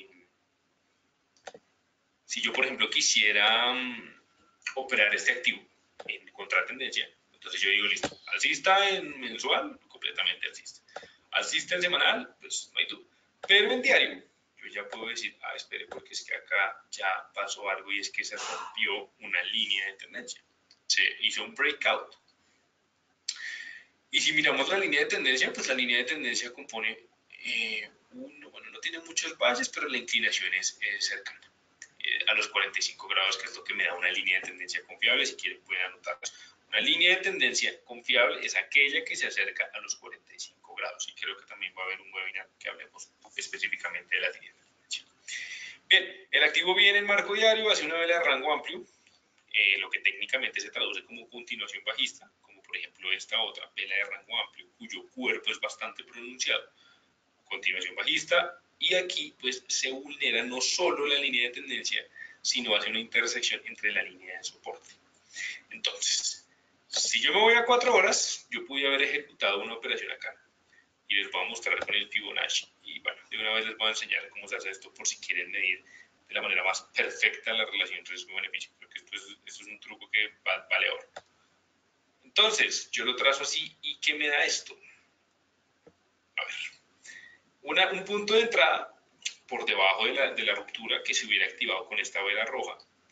operar este activo en contratendencia, entonces yo digo, listo, alcista en mensual, completamente alcista. Alcista en semanal, pues no hay duda. Pero en diario, yo ya puedo decir, espere, porque es que acá ya pasó algo y es que se rompió una línea de tendencia. Se hizo un breakout. Y si miramos la línea de tendencia, pues la línea de tendencia compone bueno, no tiene muchos valles, pero la inclinación es cercana a los 45 grados, que es lo que me da una línea de tendencia confiable. Si quieren pueden anotar. Una línea de tendencia confiable es aquella que se acerca a los 45 grados, y creo que también va a haber un webinar que hablemos específicamente de la línea de tendencia. Bien, el activo viene en marco diario, hace una vela de rango amplio, lo que técnicamente se traduce como continuación bajista, como por ejemplo esta otra vela de rango amplio, cuyo cuerpo es bastante pronunciado, continuación bajista, y aquí pues se vulnera no solo la línea de tendencia, sino hace una intersección entre la línea de soporte. Entonces, si yo me voy a 4 horas, yo pude haber ejecutado una operación acá, y les voy a mostrar con el Fibonacci, y bueno, de una vez les voy a enseñar cómo se hace esto por si quieren medir de la manera más perfecta la relación riesgo-beneficio. Creo que esto es un truco que vale oro. Entonces, yo lo trazo así, ¿y qué me da esto? A ver, un punto de entrada por debajo de la ruptura que se hubiera activado con esta vela roja,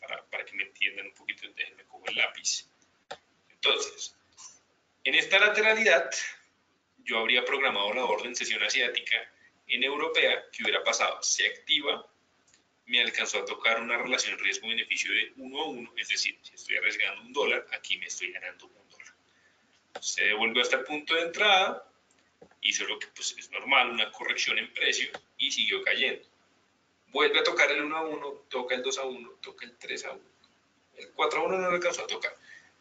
para que me entiendan un poquito, déjenme coger el lápiz. Entonces, en esta lateralidad, yo habría programado la orden sesión asiática en europea que hubiera pasado, se activa, me alcanzó a tocar una relación riesgo-beneficio de 1 a 1, es decir, si estoy arriesgando $1, aquí me estoy ganando $1. Se devuelve hasta el punto de entrada, hizo lo que pues, es normal, una corrección en precio y siguió cayendo. Vuelve a tocar el 1 a 1, toca el 2 a 1, toca el 3 a 1. El 4 a 1 no lo alcanzó a tocar.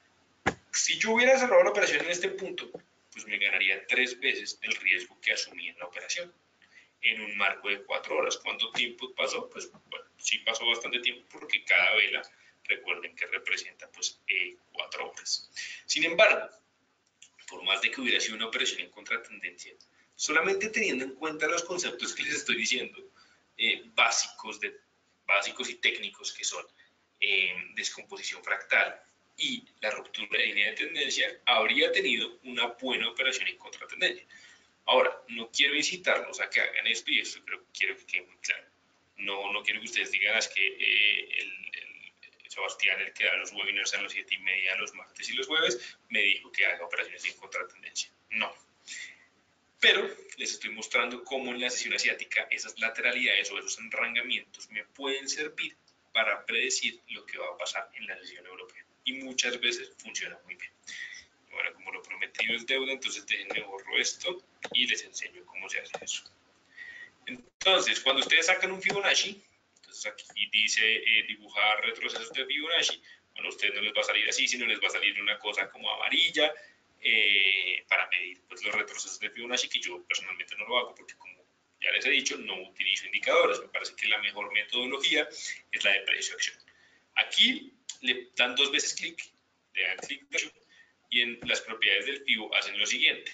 Si yo hubiera cerrado la operación en este punto, pues me ganaría 3 veces el riesgo que asumí en la operación en un marco de 4 horas. ¿Cuánto tiempo pasó? Pues bueno, sí pasó bastante tiempo porque cada vela, recuerden que representa pues 4 horas. Sin embargo, por más de que hubiera sido una operación en contratendencia, solamente teniendo en cuenta los conceptos que les estoy diciendo, básicos y técnicos que son descomposición fractal y la ruptura de línea de tendencia, habría tenido una buena operación en contratendencia. Ahora, no quiero incitarlos a que hagan esto y esto quiero que quede muy claro. No quiero que ustedes digan que Sebastián, el que da los webinars a las 7:30 los martes y los jueves, me dijo que haga operaciones en contratendencia. No. Pero les estoy mostrando cómo en la sesión asiática esas lateralidades o esos enrangamientos me pueden servir para predecir lo que va a pasar en la sesión europea. Y muchas veces funciona muy bien. Bueno, como lo prometido es deuda, entonces déjenme borro esto y les enseño cómo se hace eso. Entonces, cuando ustedes sacan un Fibonacci, entonces aquí dice dibujar retrocesos de Fibonacci, bueno, a ustedes no les va a salir así, sino les va a salir una cosa como amarilla para medir pues, los retrocesos de Fibonacci, que yo personalmente no lo hago porque como ya les he dicho, no utilizo indicadores. Me parece que la mejor metodología es la de precio-acción. Aquí le dan 2 veces clic, le dan clic y en las propiedades del Fibo hacen lo siguiente.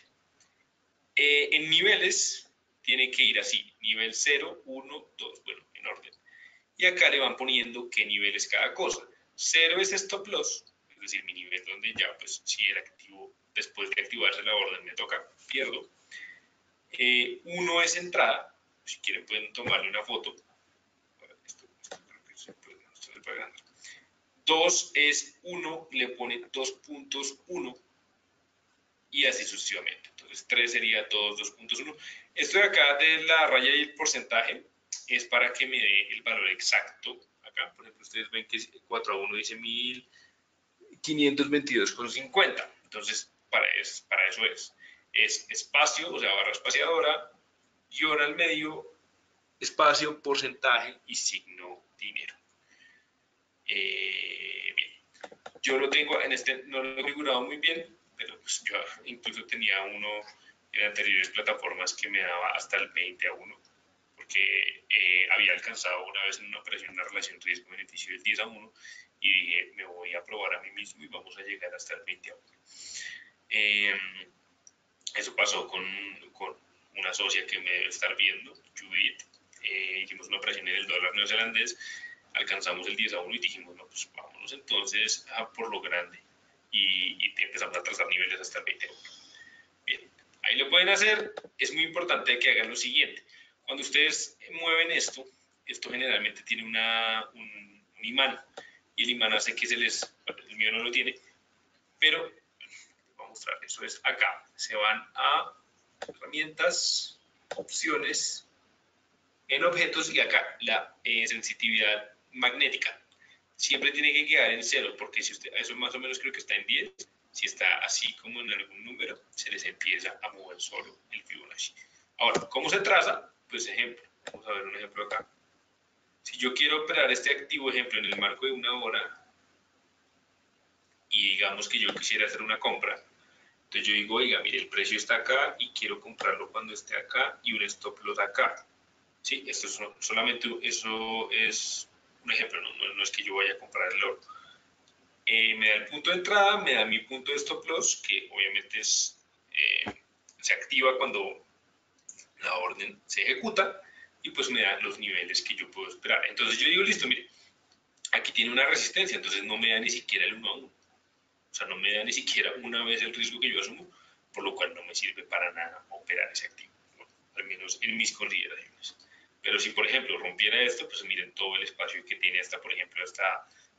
En niveles tiene que ir así, nivel 0, 1, 2, bueno, en orden. Y acá le van poniendo qué nivel es cada cosa. 0 es stop loss, es decir, mi nivel donde ya, pues, si era activo, después de activarse la orden me toca, pierdo. 1 es entrada, si quieren pueden tomarle una foto. Esto creo que se puede ganar. 2 es 1, le pone 2.1 y así sucesivamente. Entonces 3 sería todos 2.1. Esto de acá de la raya y el porcentaje es para que me dé el valor exacto. Acá, por ejemplo, ustedes ven que 4 a 1 dice 1522,50. Entonces, para eso es. Es espacio, o sea, barra espaciadora, guión al medio, espacio, porcentaje y signo dinero. Bien. Yo lo tengo en este, no lo he configurado muy bien, pero pues yo incluso tenía uno en anteriores plataformas que me daba hasta el 20 a 1, porque había alcanzado una vez en una operación una relación riesgo-beneficio del 10 a 1 y dije, me voy a probar a mí mismo y vamos a llegar hasta el 20 a 1. Eso pasó con una socia que me debe estar viendo, Judith. Hicimos una operación en el dólar neozelandés, alcanzamos el 10 a 1 y dijimos, no, pues vámonos entonces a por lo grande. Y empezamos a trazar niveles hasta el 20 a 1. Bien, ahí lo pueden hacer. Es muy importante que hagan lo siguiente. Cuando ustedes mueven esto generalmente tiene un imán. Y el imán hace que el mío no lo tiene, pero voy a mostrar, eso es acá. Se van a herramientas, opciones, en objetos y acá la sensitividad magnética. Siempre tiene que quedar en 0 porque si usted, eso más o menos creo que está en 10, si está así como en algún número, se les empieza a mover solo el Fibonacci. Ahora, ¿cómo se traza? Pues ejemplo, vamos a ver un ejemplo acá. Si yo quiero operar este activo, ejemplo, en el marco de 1 hora, y digamos que yo quisiera hacer una compra, entonces yo digo, oiga, mire, el precio está acá y quiero comprarlo cuando esté acá y un stop loss acá. Sí, esto es solamente, eso es un ejemplo, no es que yo vaya a comprar el oro. Me da el punto de entrada, me da mi punto de stop loss, que obviamente se activa cuando la orden se ejecuta, y pues me da los niveles que yo puedo esperar. Entonces yo digo, listo, mire, aquí tiene una resistencia, entonces no me da ni siquiera el 1 a 1. O sea, no me da ni siquiera una vez el riesgo que yo asumo, por lo cual no me sirve para nada operar ese activo, ¿no? Al menos en mis consideraciones. Pero si, por ejemplo, rompiera esto, pues miren todo el espacio que tiene hasta, por ejemplo, hasta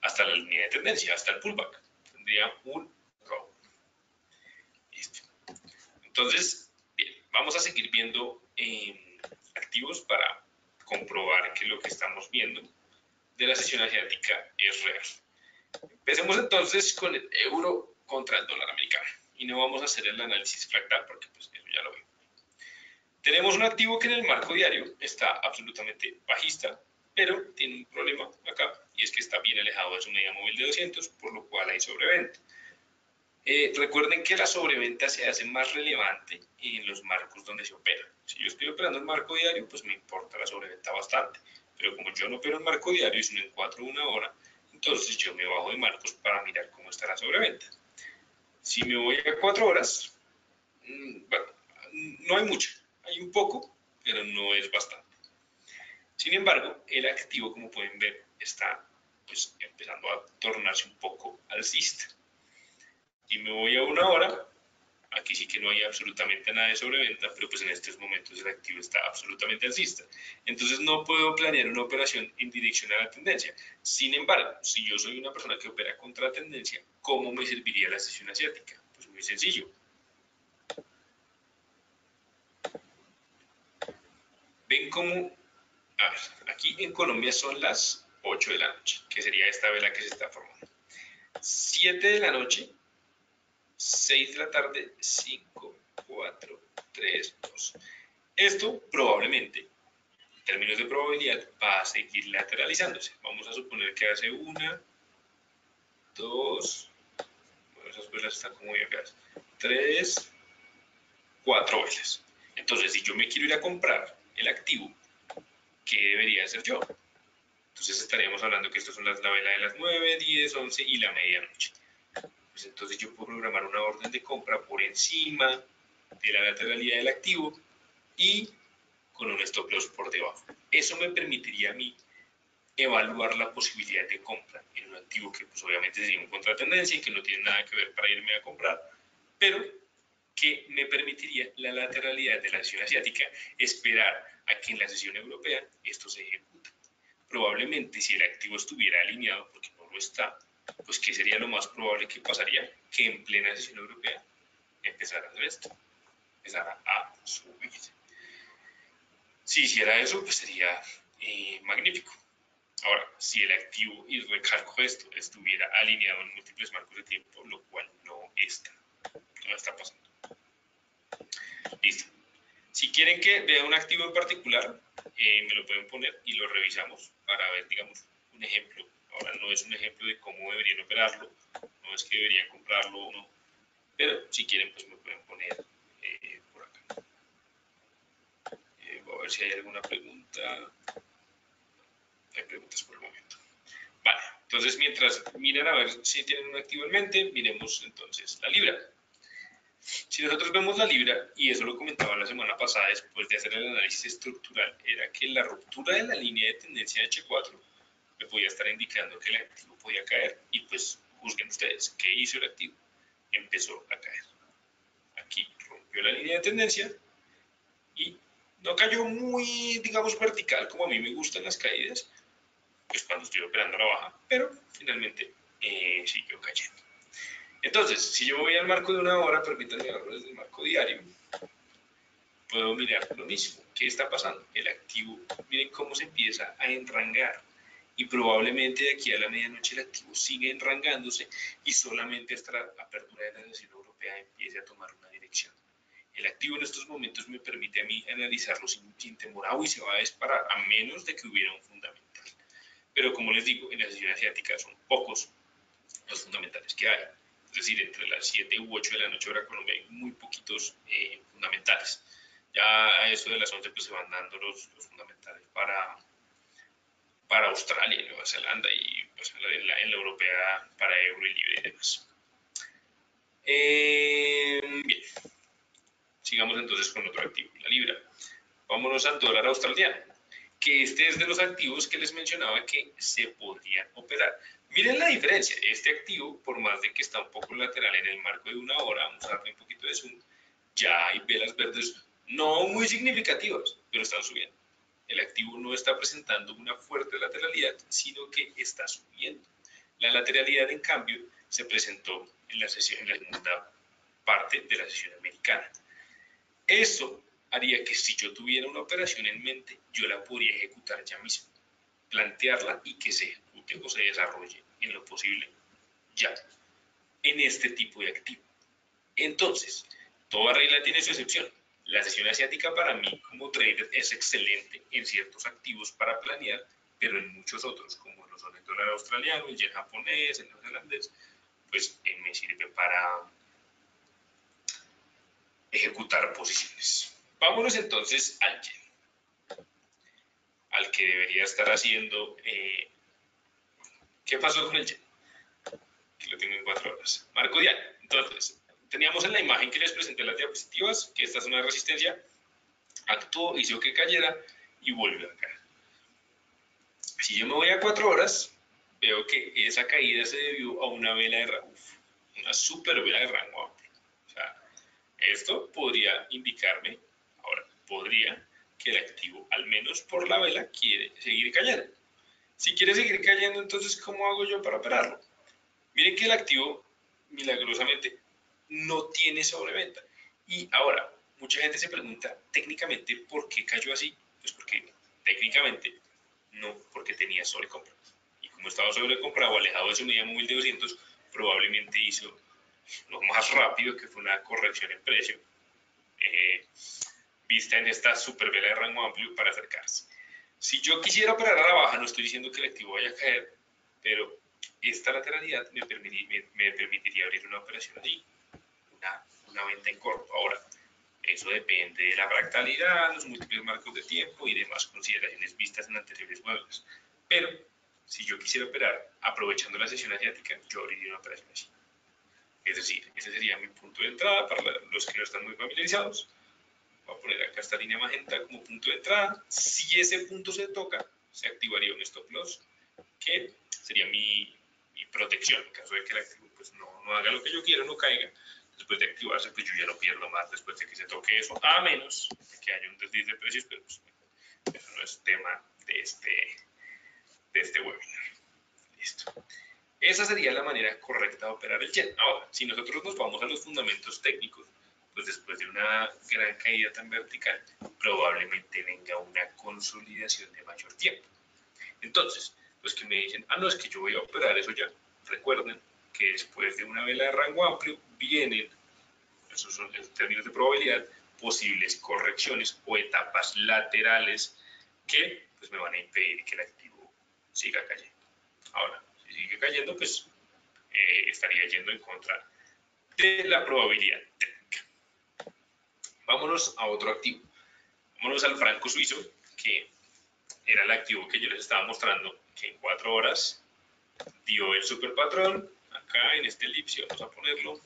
hasta la línea de tendencia, hasta el pullback. Tendría un robo. Listo. Entonces, bien, vamos a seguir viendo activos para comprobar que lo que estamos viendo de la sesión asiática es real. Empecemos entonces con el euro contra el dólar americano y no vamos a hacer el análisis fractal porque pues eso ya lo veo. Tenemos un activo que en el marco diario está absolutamente bajista, pero tiene un problema acá y es que está bien alejado de su media móvil de 200, por lo cual hay sobreventa. Recuerden que la sobreventa se hace más relevante en los marcos donde se opera. Si yo estoy operando en marco diario, pues me importa la sobreventa bastante. Pero como yo no opero en marco diario, sino en 4 o 1 hora, entonces yo me bajo de marcos para mirar cómo está la sobreventa. Si me voy a 4 horas, bueno, no hay mucho. Hay un poco, pero no es bastante. Sin embargo, el activo, como pueden ver, está pues, empezando a tornarse un poco alcista. Si me voy a 1 hora, aquí sí que no hay absolutamente nada de sobreventa, pero pues en estos momentos el activo está absolutamente alcista. Entonces no puedo planear una operación en dirección a la tendencia. Sin embargo, si yo soy una persona que opera contra tendencia, ¿cómo me serviría la sesión asiática? Pues muy sencillo. Ven cómo, a ver, aquí en Colombia son las 8 de la noche, que sería esta vela que se está formando. 7 de la noche, 6 de la tarde, 5, 4, 3, 2. Esto probablemente, en términos de probabilidad, va a seguir lateralizándose. Vamos a suponer que hace 1, 2, bueno, esas velas están como bien feas, 3, 4 velas. Entonces, si yo me quiero ir a comprar el activo, ¿qué debería hacer yo? Entonces estaríamos hablando que estas son la vela de las 9, 10, 11 y la medianoche. Pues entonces yo puedo programar una orden de compra por encima de la lateralidad del activo y con un stop loss por debajo. Eso me permitiría a mí evaluar la posibilidad de compra en un activo que pues obviamente sería un contratendencia y que no tiene nada que ver para irme a comprar, pero que me permitiría la lateralidad de la sesión asiática, esperar a que en la sesión europea esto se ejecute. Probablemente si el activo estuviera alineado, porque no lo está, pues ¿qué sería lo más probable que pasaría? Que en plena sesión europea empezara a hacer esto, empezara a subir. Si hiciera eso, pues sería magnífico. Ahora, si el activo, y recalco esto, estuviera alineado en múltiples marcos de tiempo, lo cual no está pasando. Listo. Si quieren que vea un activo en particular, me lo pueden poner y lo revisamos para ver, digamos, un ejemplo. Ahora no es un ejemplo de cómo deberían operarlo, no es que deberían comprarlo o no, pero si quieren, pues me pueden poner por acá. Voy a ver si hay alguna pregunta. No hay preguntas por el momento. Vale, entonces mientras miran a ver si tienen un activo en mente, miremos entonces la libra. Si nosotros vemos la libra, y eso lo comentaba la semana pasada después de hacer el análisis estructural, era que la ruptura de la línea de tendencia de H4 me podía estar indicando que el activo podía caer y pues juzguen ustedes, ¿qué hizo el activo? Empezó a caer. Aquí rompió la línea de tendencia y no cayó muy, digamos, vertical como a mí me gustan las caídas, pues cuando estoy operando a la baja, pero finalmente siguió cayendo. Entonces, si yo voy al marco de 1 hora, permítanme verlo desde el marco diario, puedo mirar lo mismo. ¿Qué está pasando? El activo, miren cómo se empieza a enrangar. Y probablemente de aquí a la medianoche el activo sigue enrangándose y solamente hasta la apertura de la sesión europea empiece a tomar una dirección. El activo en estos momentos me permite a mí analizarlo sin temor a, uy, se va a disparar, a menos de que hubiera un fundamental. Pero como les digo, en la sesión asiática son pocos los fundamentales que hay. Es decir, entre las 7 u 8 de la noche hora Colombia hay muy poquitos fundamentales. Ya a eso de las 11 pues se van dando los fundamentales para Australia y Nueva Zelanda y pues, en la europea para euro y libre y demás. Bien, sigamos entonces con otro activo, la libra. Vámonos al dólar australiano, que este es de los activos que les mencionaba que se podrían operar. Miren la diferencia, este activo, por más de que está un poco lateral en el marco de 1 hora, vamos a darle un poquito de zoom, ya hay velas verdes no muy significativas, pero están subiendo. El activo no está presentando una fuerte lateralidad, sino que está subiendo. La lateralidad, en cambio, se presentó en la segunda parte de la sesión americana. Eso haría que si yo tuviera una operación en mente, yo la podría ejecutar ya mismo, plantearla y que se ejecute o se desarrolle en lo posible ya, en este tipo de activo. Entonces, toda regla tiene su excepción. La sesión asiática para mí como trader es excelente en ciertos activos para planear, pero en muchos otros, como lo son el dólar australiano, el yen japonés, el neozelandés, pues me sirve para ejecutar posiciones. Vámonos entonces al yen, al que debería estar haciendo. ¿Qué pasó con el yen? Que lo tengo en 4 horas. Marco diario. Entonces, teníamos en la imagen que les presenté las diapositivas que esta zona de resistencia actuó, hizo que cayera y volvió a caer. Si yo me voy a 4 horas, veo que esa caída se debió a una vela de rango, una super vela de rango amplio. O sea, esto podría indicarme, ahora, podría que el activo, al menos por la vela, quiere seguir cayendo. Si quiere seguir cayendo, entonces, ¿cómo hago yo para operarlo? Miren que el activo, milagrosamente, no tiene sobreventa. Y ahora, mucha gente se pregunta técnicamente por qué cayó así. Pues porque técnicamente no, porque tenía sobrecompra. Y como estaba sobrecomprado, alejado de su media móvil de 200, probablemente hizo lo más rápido, que fue una corrección en precio, vista en esta super vela de rango amplio para acercarse. Si yo quisiera operar a la baja, no estoy diciendo que el activo vaya a caer, pero esta lateralidad me permitiría abrir una operación allí, una venta en corto. Ahora, eso depende de la fractalidad, los múltiples marcos de tiempo y demás consideraciones vistas en anteriores muebles. Pero si yo quisiera operar aprovechando la sesión asiática, yo abriría una operación así. Es decir, ese sería mi punto de entrada para los que no están muy familiarizados. Voy a poner acá esta línea magenta como punto de entrada. Si ese punto se toca, se activaría un stop loss, que sería mi protección en caso de que el activo pues, no haga lo que yo quiero, no caiga. Después de activarse, pues yo ya no pierdo más después de que se toque eso, a menos de que haya un desliz de precios, pero pues, eso no es tema de este webinar. Listo. Esa sería la manera correcta de operar el yen. Ahora, si nosotros nos vamos a los fundamentos técnicos, pues después de una gran caída tan vertical, probablemente venga una consolidación de mayor tiempo. Entonces, los que me dicen, no, es que yo voy a operar eso ya, recuerden que después de una vela de rango amplio vienen, esos son en términos de probabilidad, posibles correcciones o etapas laterales que pues, me van a impedir que el activo siga cayendo. Ahora, si sigue cayendo, pues estaría yendo en contra de la probabilidad técnica. Vámonos a otro activo. Vámonos al franco suizo, que era el activo que yo les estaba mostrando, que en 4 horas dio el superpatrón. Acá en este elipse vamos a ponerlo.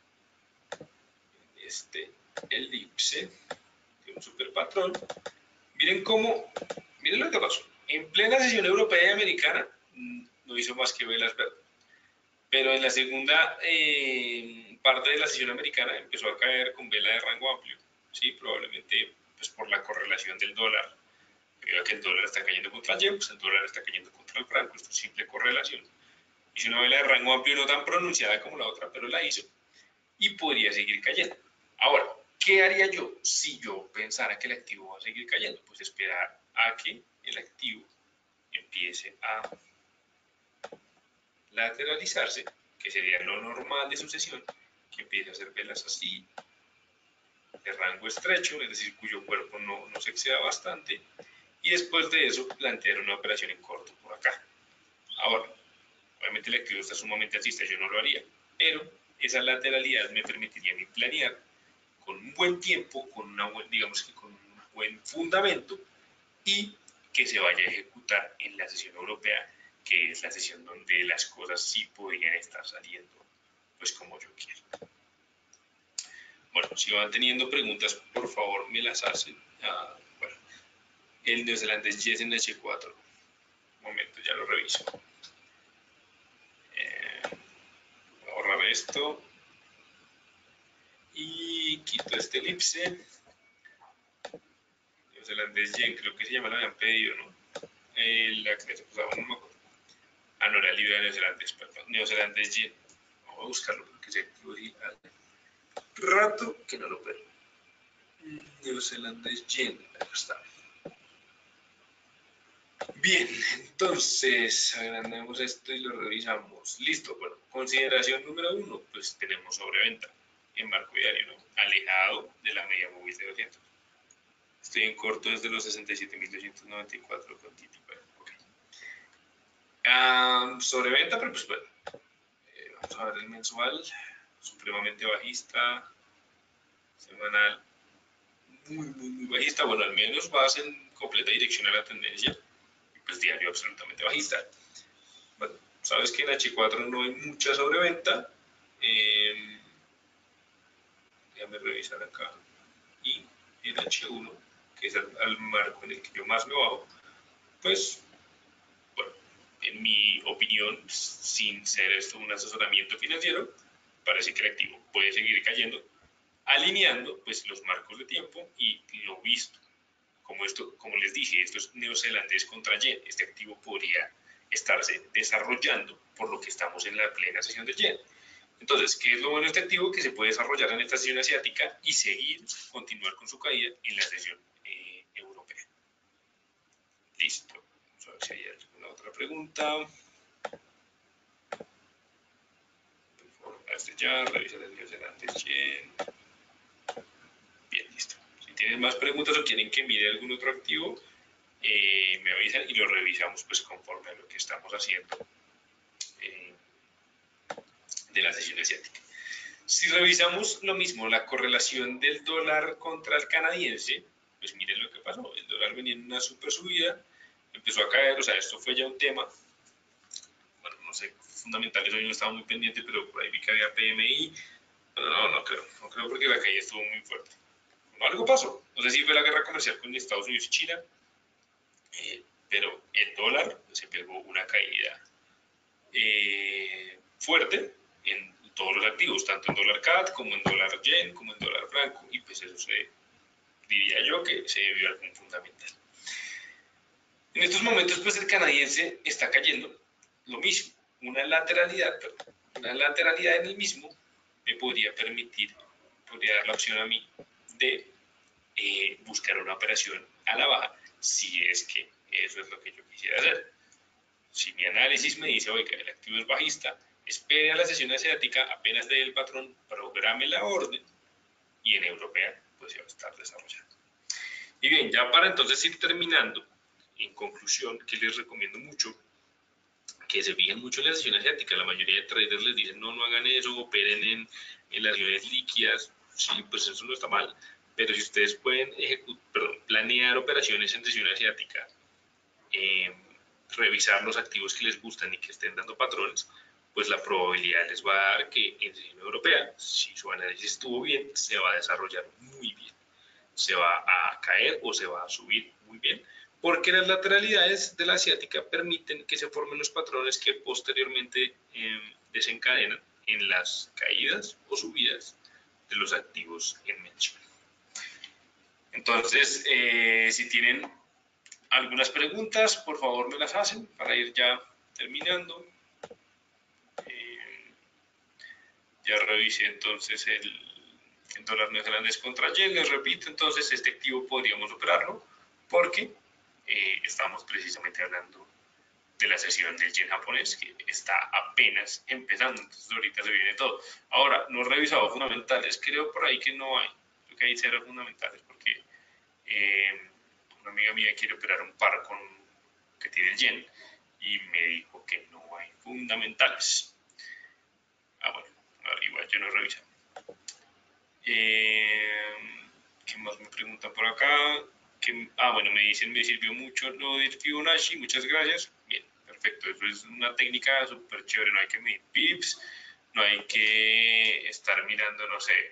Este elipse de un superpatrón. Miren cómo, miren lo que pasó. En plena sesión europea y americana no hizo más que velas verdes. Pero en la segunda parte de la sesión americana empezó a caer con vela de rango amplio. Sí, probablemente pues, por la correlación del dólar. Debido a que el dólar está cayendo contra el yen, pues el dólar está cayendo contra el franco. Esto es simple correlación. Hizo una vela de rango amplio no tan pronunciada como la otra, pero la hizo. Y podría seguir cayendo. Ahora, ¿qué haría yo si yo pensara que el activo va a seguir cayendo? Pues esperar a que el activo empiece a lateralizarse, que sería lo normal de su sesión, que empiece a hacer velas así, de rango estrecho, es decir, cuyo cuerpo no se exceda bastante, y después de eso plantear una operación en corto por acá. Ahora, obviamente el activo está sumamente alcista, yo no lo haría, pero esa lateralidad me permitiría a mí planear con un buen tiempo, con digamos que con un buen fundamento y que se vaya a ejecutar en la sesión europea, que es la sesión donde las cosas sí podrían estar saliendo pues como yo quiero. Bueno, si van teniendo preguntas, por favor me las hacen. Bueno, el neozelandés Jessen H4. Un momento, ya lo reviso. Voy a borrar esto. Y quito este elipse. Neozelandés Yen, creo que se llama, lo habían pedido, ¿no? La clase pasada, no me acuerdo. no era libra neozelandés, perdón, neozelandés yen. Vamos a buscarlo porque se activó hace rato que no lo veo. Neozelandés yen, ahí está. Bien, entonces agrandamos esto y lo revisamos. Listo, bueno, consideración número 1, pues tenemos sobreventa en marco diario, ¿no? Alejado de la media móvil de 200. Estoy en corto desde los 67.294 con TTP. Okay. Sobreventa, pero pues bueno, vamos a ver el mensual, supremamente bajista, semanal, muy bajista, bueno, al menos vas en completa dirección a la tendencia, y pues diario absolutamente bajista. Bueno, sabes que en H4 no hay mucha sobreventa, déjame revisar acá, y en H1, que es al marco en el que yo más me bajo, pues, bueno, en mi opinión, sin ser esto un asesoramiento financiero, parece que el activo puede seguir cayendo, alineando pues los marcos de tiempo y lo visto. Como les dije, esto es neozelandés contra yen. Este activo podría estarse desarrollando por lo que estamos en la plena sesión del yen. Entonces, ¿qué es lo bueno de este activo? Que se puede desarrollar en esta sesión asiática y continuar con su caída en la sesión europea. Listo. Vamos a ver si hay alguna otra pregunta. Este ya, revisa el neozelandés yen. Bien, listo. Si tienen más preguntas o quieren que mire algún otro activo, me avisan y lo revisamos pues conforme a lo que estamos haciendo de la sesión asiática. Si revisamos lo mismo, la correlación del dólar contra el canadiense, pues miren lo que pasó. El dólar venía en una super subida, empezó a caer, o sea, esto fue ya un tema. Bueno, no sé, fundamentales hoy no estaba muy pendiente, pero por ahí vi que había PMI. No creo porque la caída estuvo muy fuerte. Algo pasó, no sé si fue la guerra comercial con Estados Unidos y China, pero el dólar se pegó una caída fuerte en todos los activos, tanto en dólar CAD como en dólar yen, como en dólar franco, y pues eso diría yo que se debió a algún fundamental. En estos momentos pues el canadiense está cayendo, lo mismo, una lateralidad en el mismo me podría dar la opción a mí de buscar una operación a la baja, si es que eso es lo que yo quisiera hacer. Si mi análisis me dice, oiga, el activo es bajista, espere a la sesión asiática, apenas dé el patrón, programe la orden, y en europea pues ya va a estar desarrollando. Y bien, ya para entonces ir terminando, en conclusión, que les recomiendo mucho, que se fijen mucho en la sesión asiática. La mayoría de traders les dicen, no hagan eso, operen en las acciones líquidas. Sí, pues eso no está mal. Pero si ustedes pueden planear operaciones en sesión asiática, revisar los activos que les gustan y que estén dando patrones, pues la probabilidad les va a dar que en sesión europea, si su análisis estuvo bien, se va a desarrollar muy bien. Se va a caer o se va a subir muy bien, porque las lateralidades de la asiática permiten que se formen los patrones que posteriormente desencadenan en las caídas o subidas de los activos en mención. Entonces, si tienen algunas preguntas, por favor me las hacen para ir ya terminando. Ya revisé entonces el dólar neozelandés contra yen. Les repito, entonces este activo podríamos operarlo porque estamos precisamente hablando de la sesión del yen japonés, que está apenas empezando, entonces ahorita se viene todo. Ahora, no he revisado fundamentales, creo por ahí que no hay, creo que hay cero fundamentales porque una amiga mía quiere operar un par que tiene el yen y me dijo que no hay fundamentales. Bueno, igual yo no he revisado. ¿Qué más me preguntan por acá? Bueno, me dicen, me sirvió mucho lo del Fibonacci, muchas gracias. Bien, perfecto, eso es una técnica súper chévere, no hay que medir pips, no hay que estar mirando, no sé,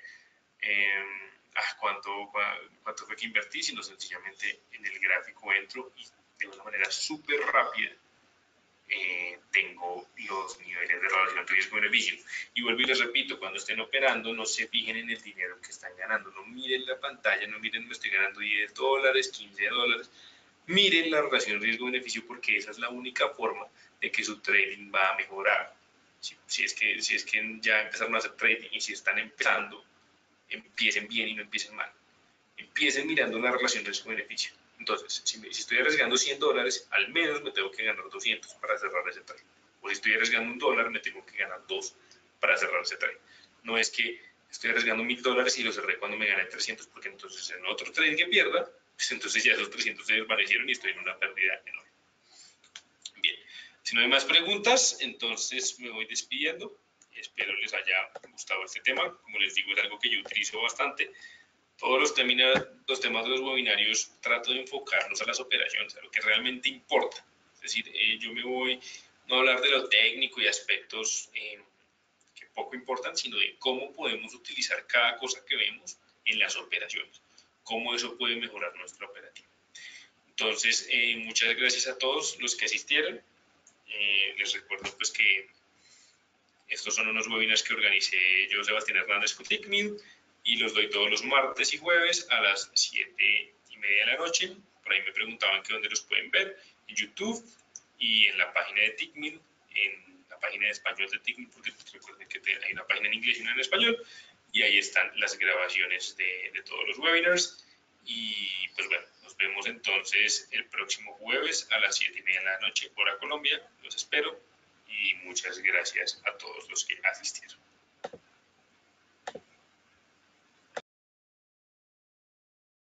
cuánto fue que invertí, sino sencillamente en el gráfico entro y de una manera súper rápida tengo los niveles de relación riesgo-beneficio. Y vuelvo y les repito, cuando estén operando, no se fijen en el dinero que están ganando, no miren la pantalla, no miren, me estoy ganando $10, $15, miren la relación riesgo-beneficio porque esa es la única forma de que su trading va a mejorar. Si es que ya empezaron a hacer trading y si están empezando, empiecen bien y no empiecen mal. Empiecen mirando la relación riesgo-beneficio. Entonces, si estoy arriesgando $100, al menos me tengo que ganar 200 para cerrar ese trade. O si estoy arriesgando $1, me tengo que ganar 2 para cerrar ese trade. No es que estoy arriesgando $1000 y lo cerré cuando me gané 300, porque entonces en otro trade que pierda, pues entonces ya esos 300 se desvanecieron y estoy en una pérdida enorme. Bien, si no hay más preguntas, entonces me voy despidiendo. Espero les haya gustado este tema. Como les digo, es algo que yo utilizo bastante. Todos los temas de los webinarios trato de enfocarlos a las operaciones, a lo que realmente importa. Es decir, yo me voy no a hablar de lo técnico y aspectos que poco importan, sino de cómo podemos utilizar cada cosa que vemos en las operaciones, cómo eso puede mejorar nuestra operativa. Entonces, muchas gracias a todos los que asistieron. Les recuerdo pues que estos son unos webinars que organicé yo, Sebastián Hernández, con TickMill, y los doy todos los martes y jueves a las 7:30 de la noche. Por ahí me preguntaban que dónde los pueden ver, en YouTube y en la página de TickMill, en la página de español de TickMill, porque recuerden que hay una página en inglés y una en español, y ahí están las grabaciones de todos los webinars. Y pues bueno, nos vemos entonces el próximo jueves a las 7:30 de la noche, hora Colombia. Los espero y muchas gracias a todos los que asistieron.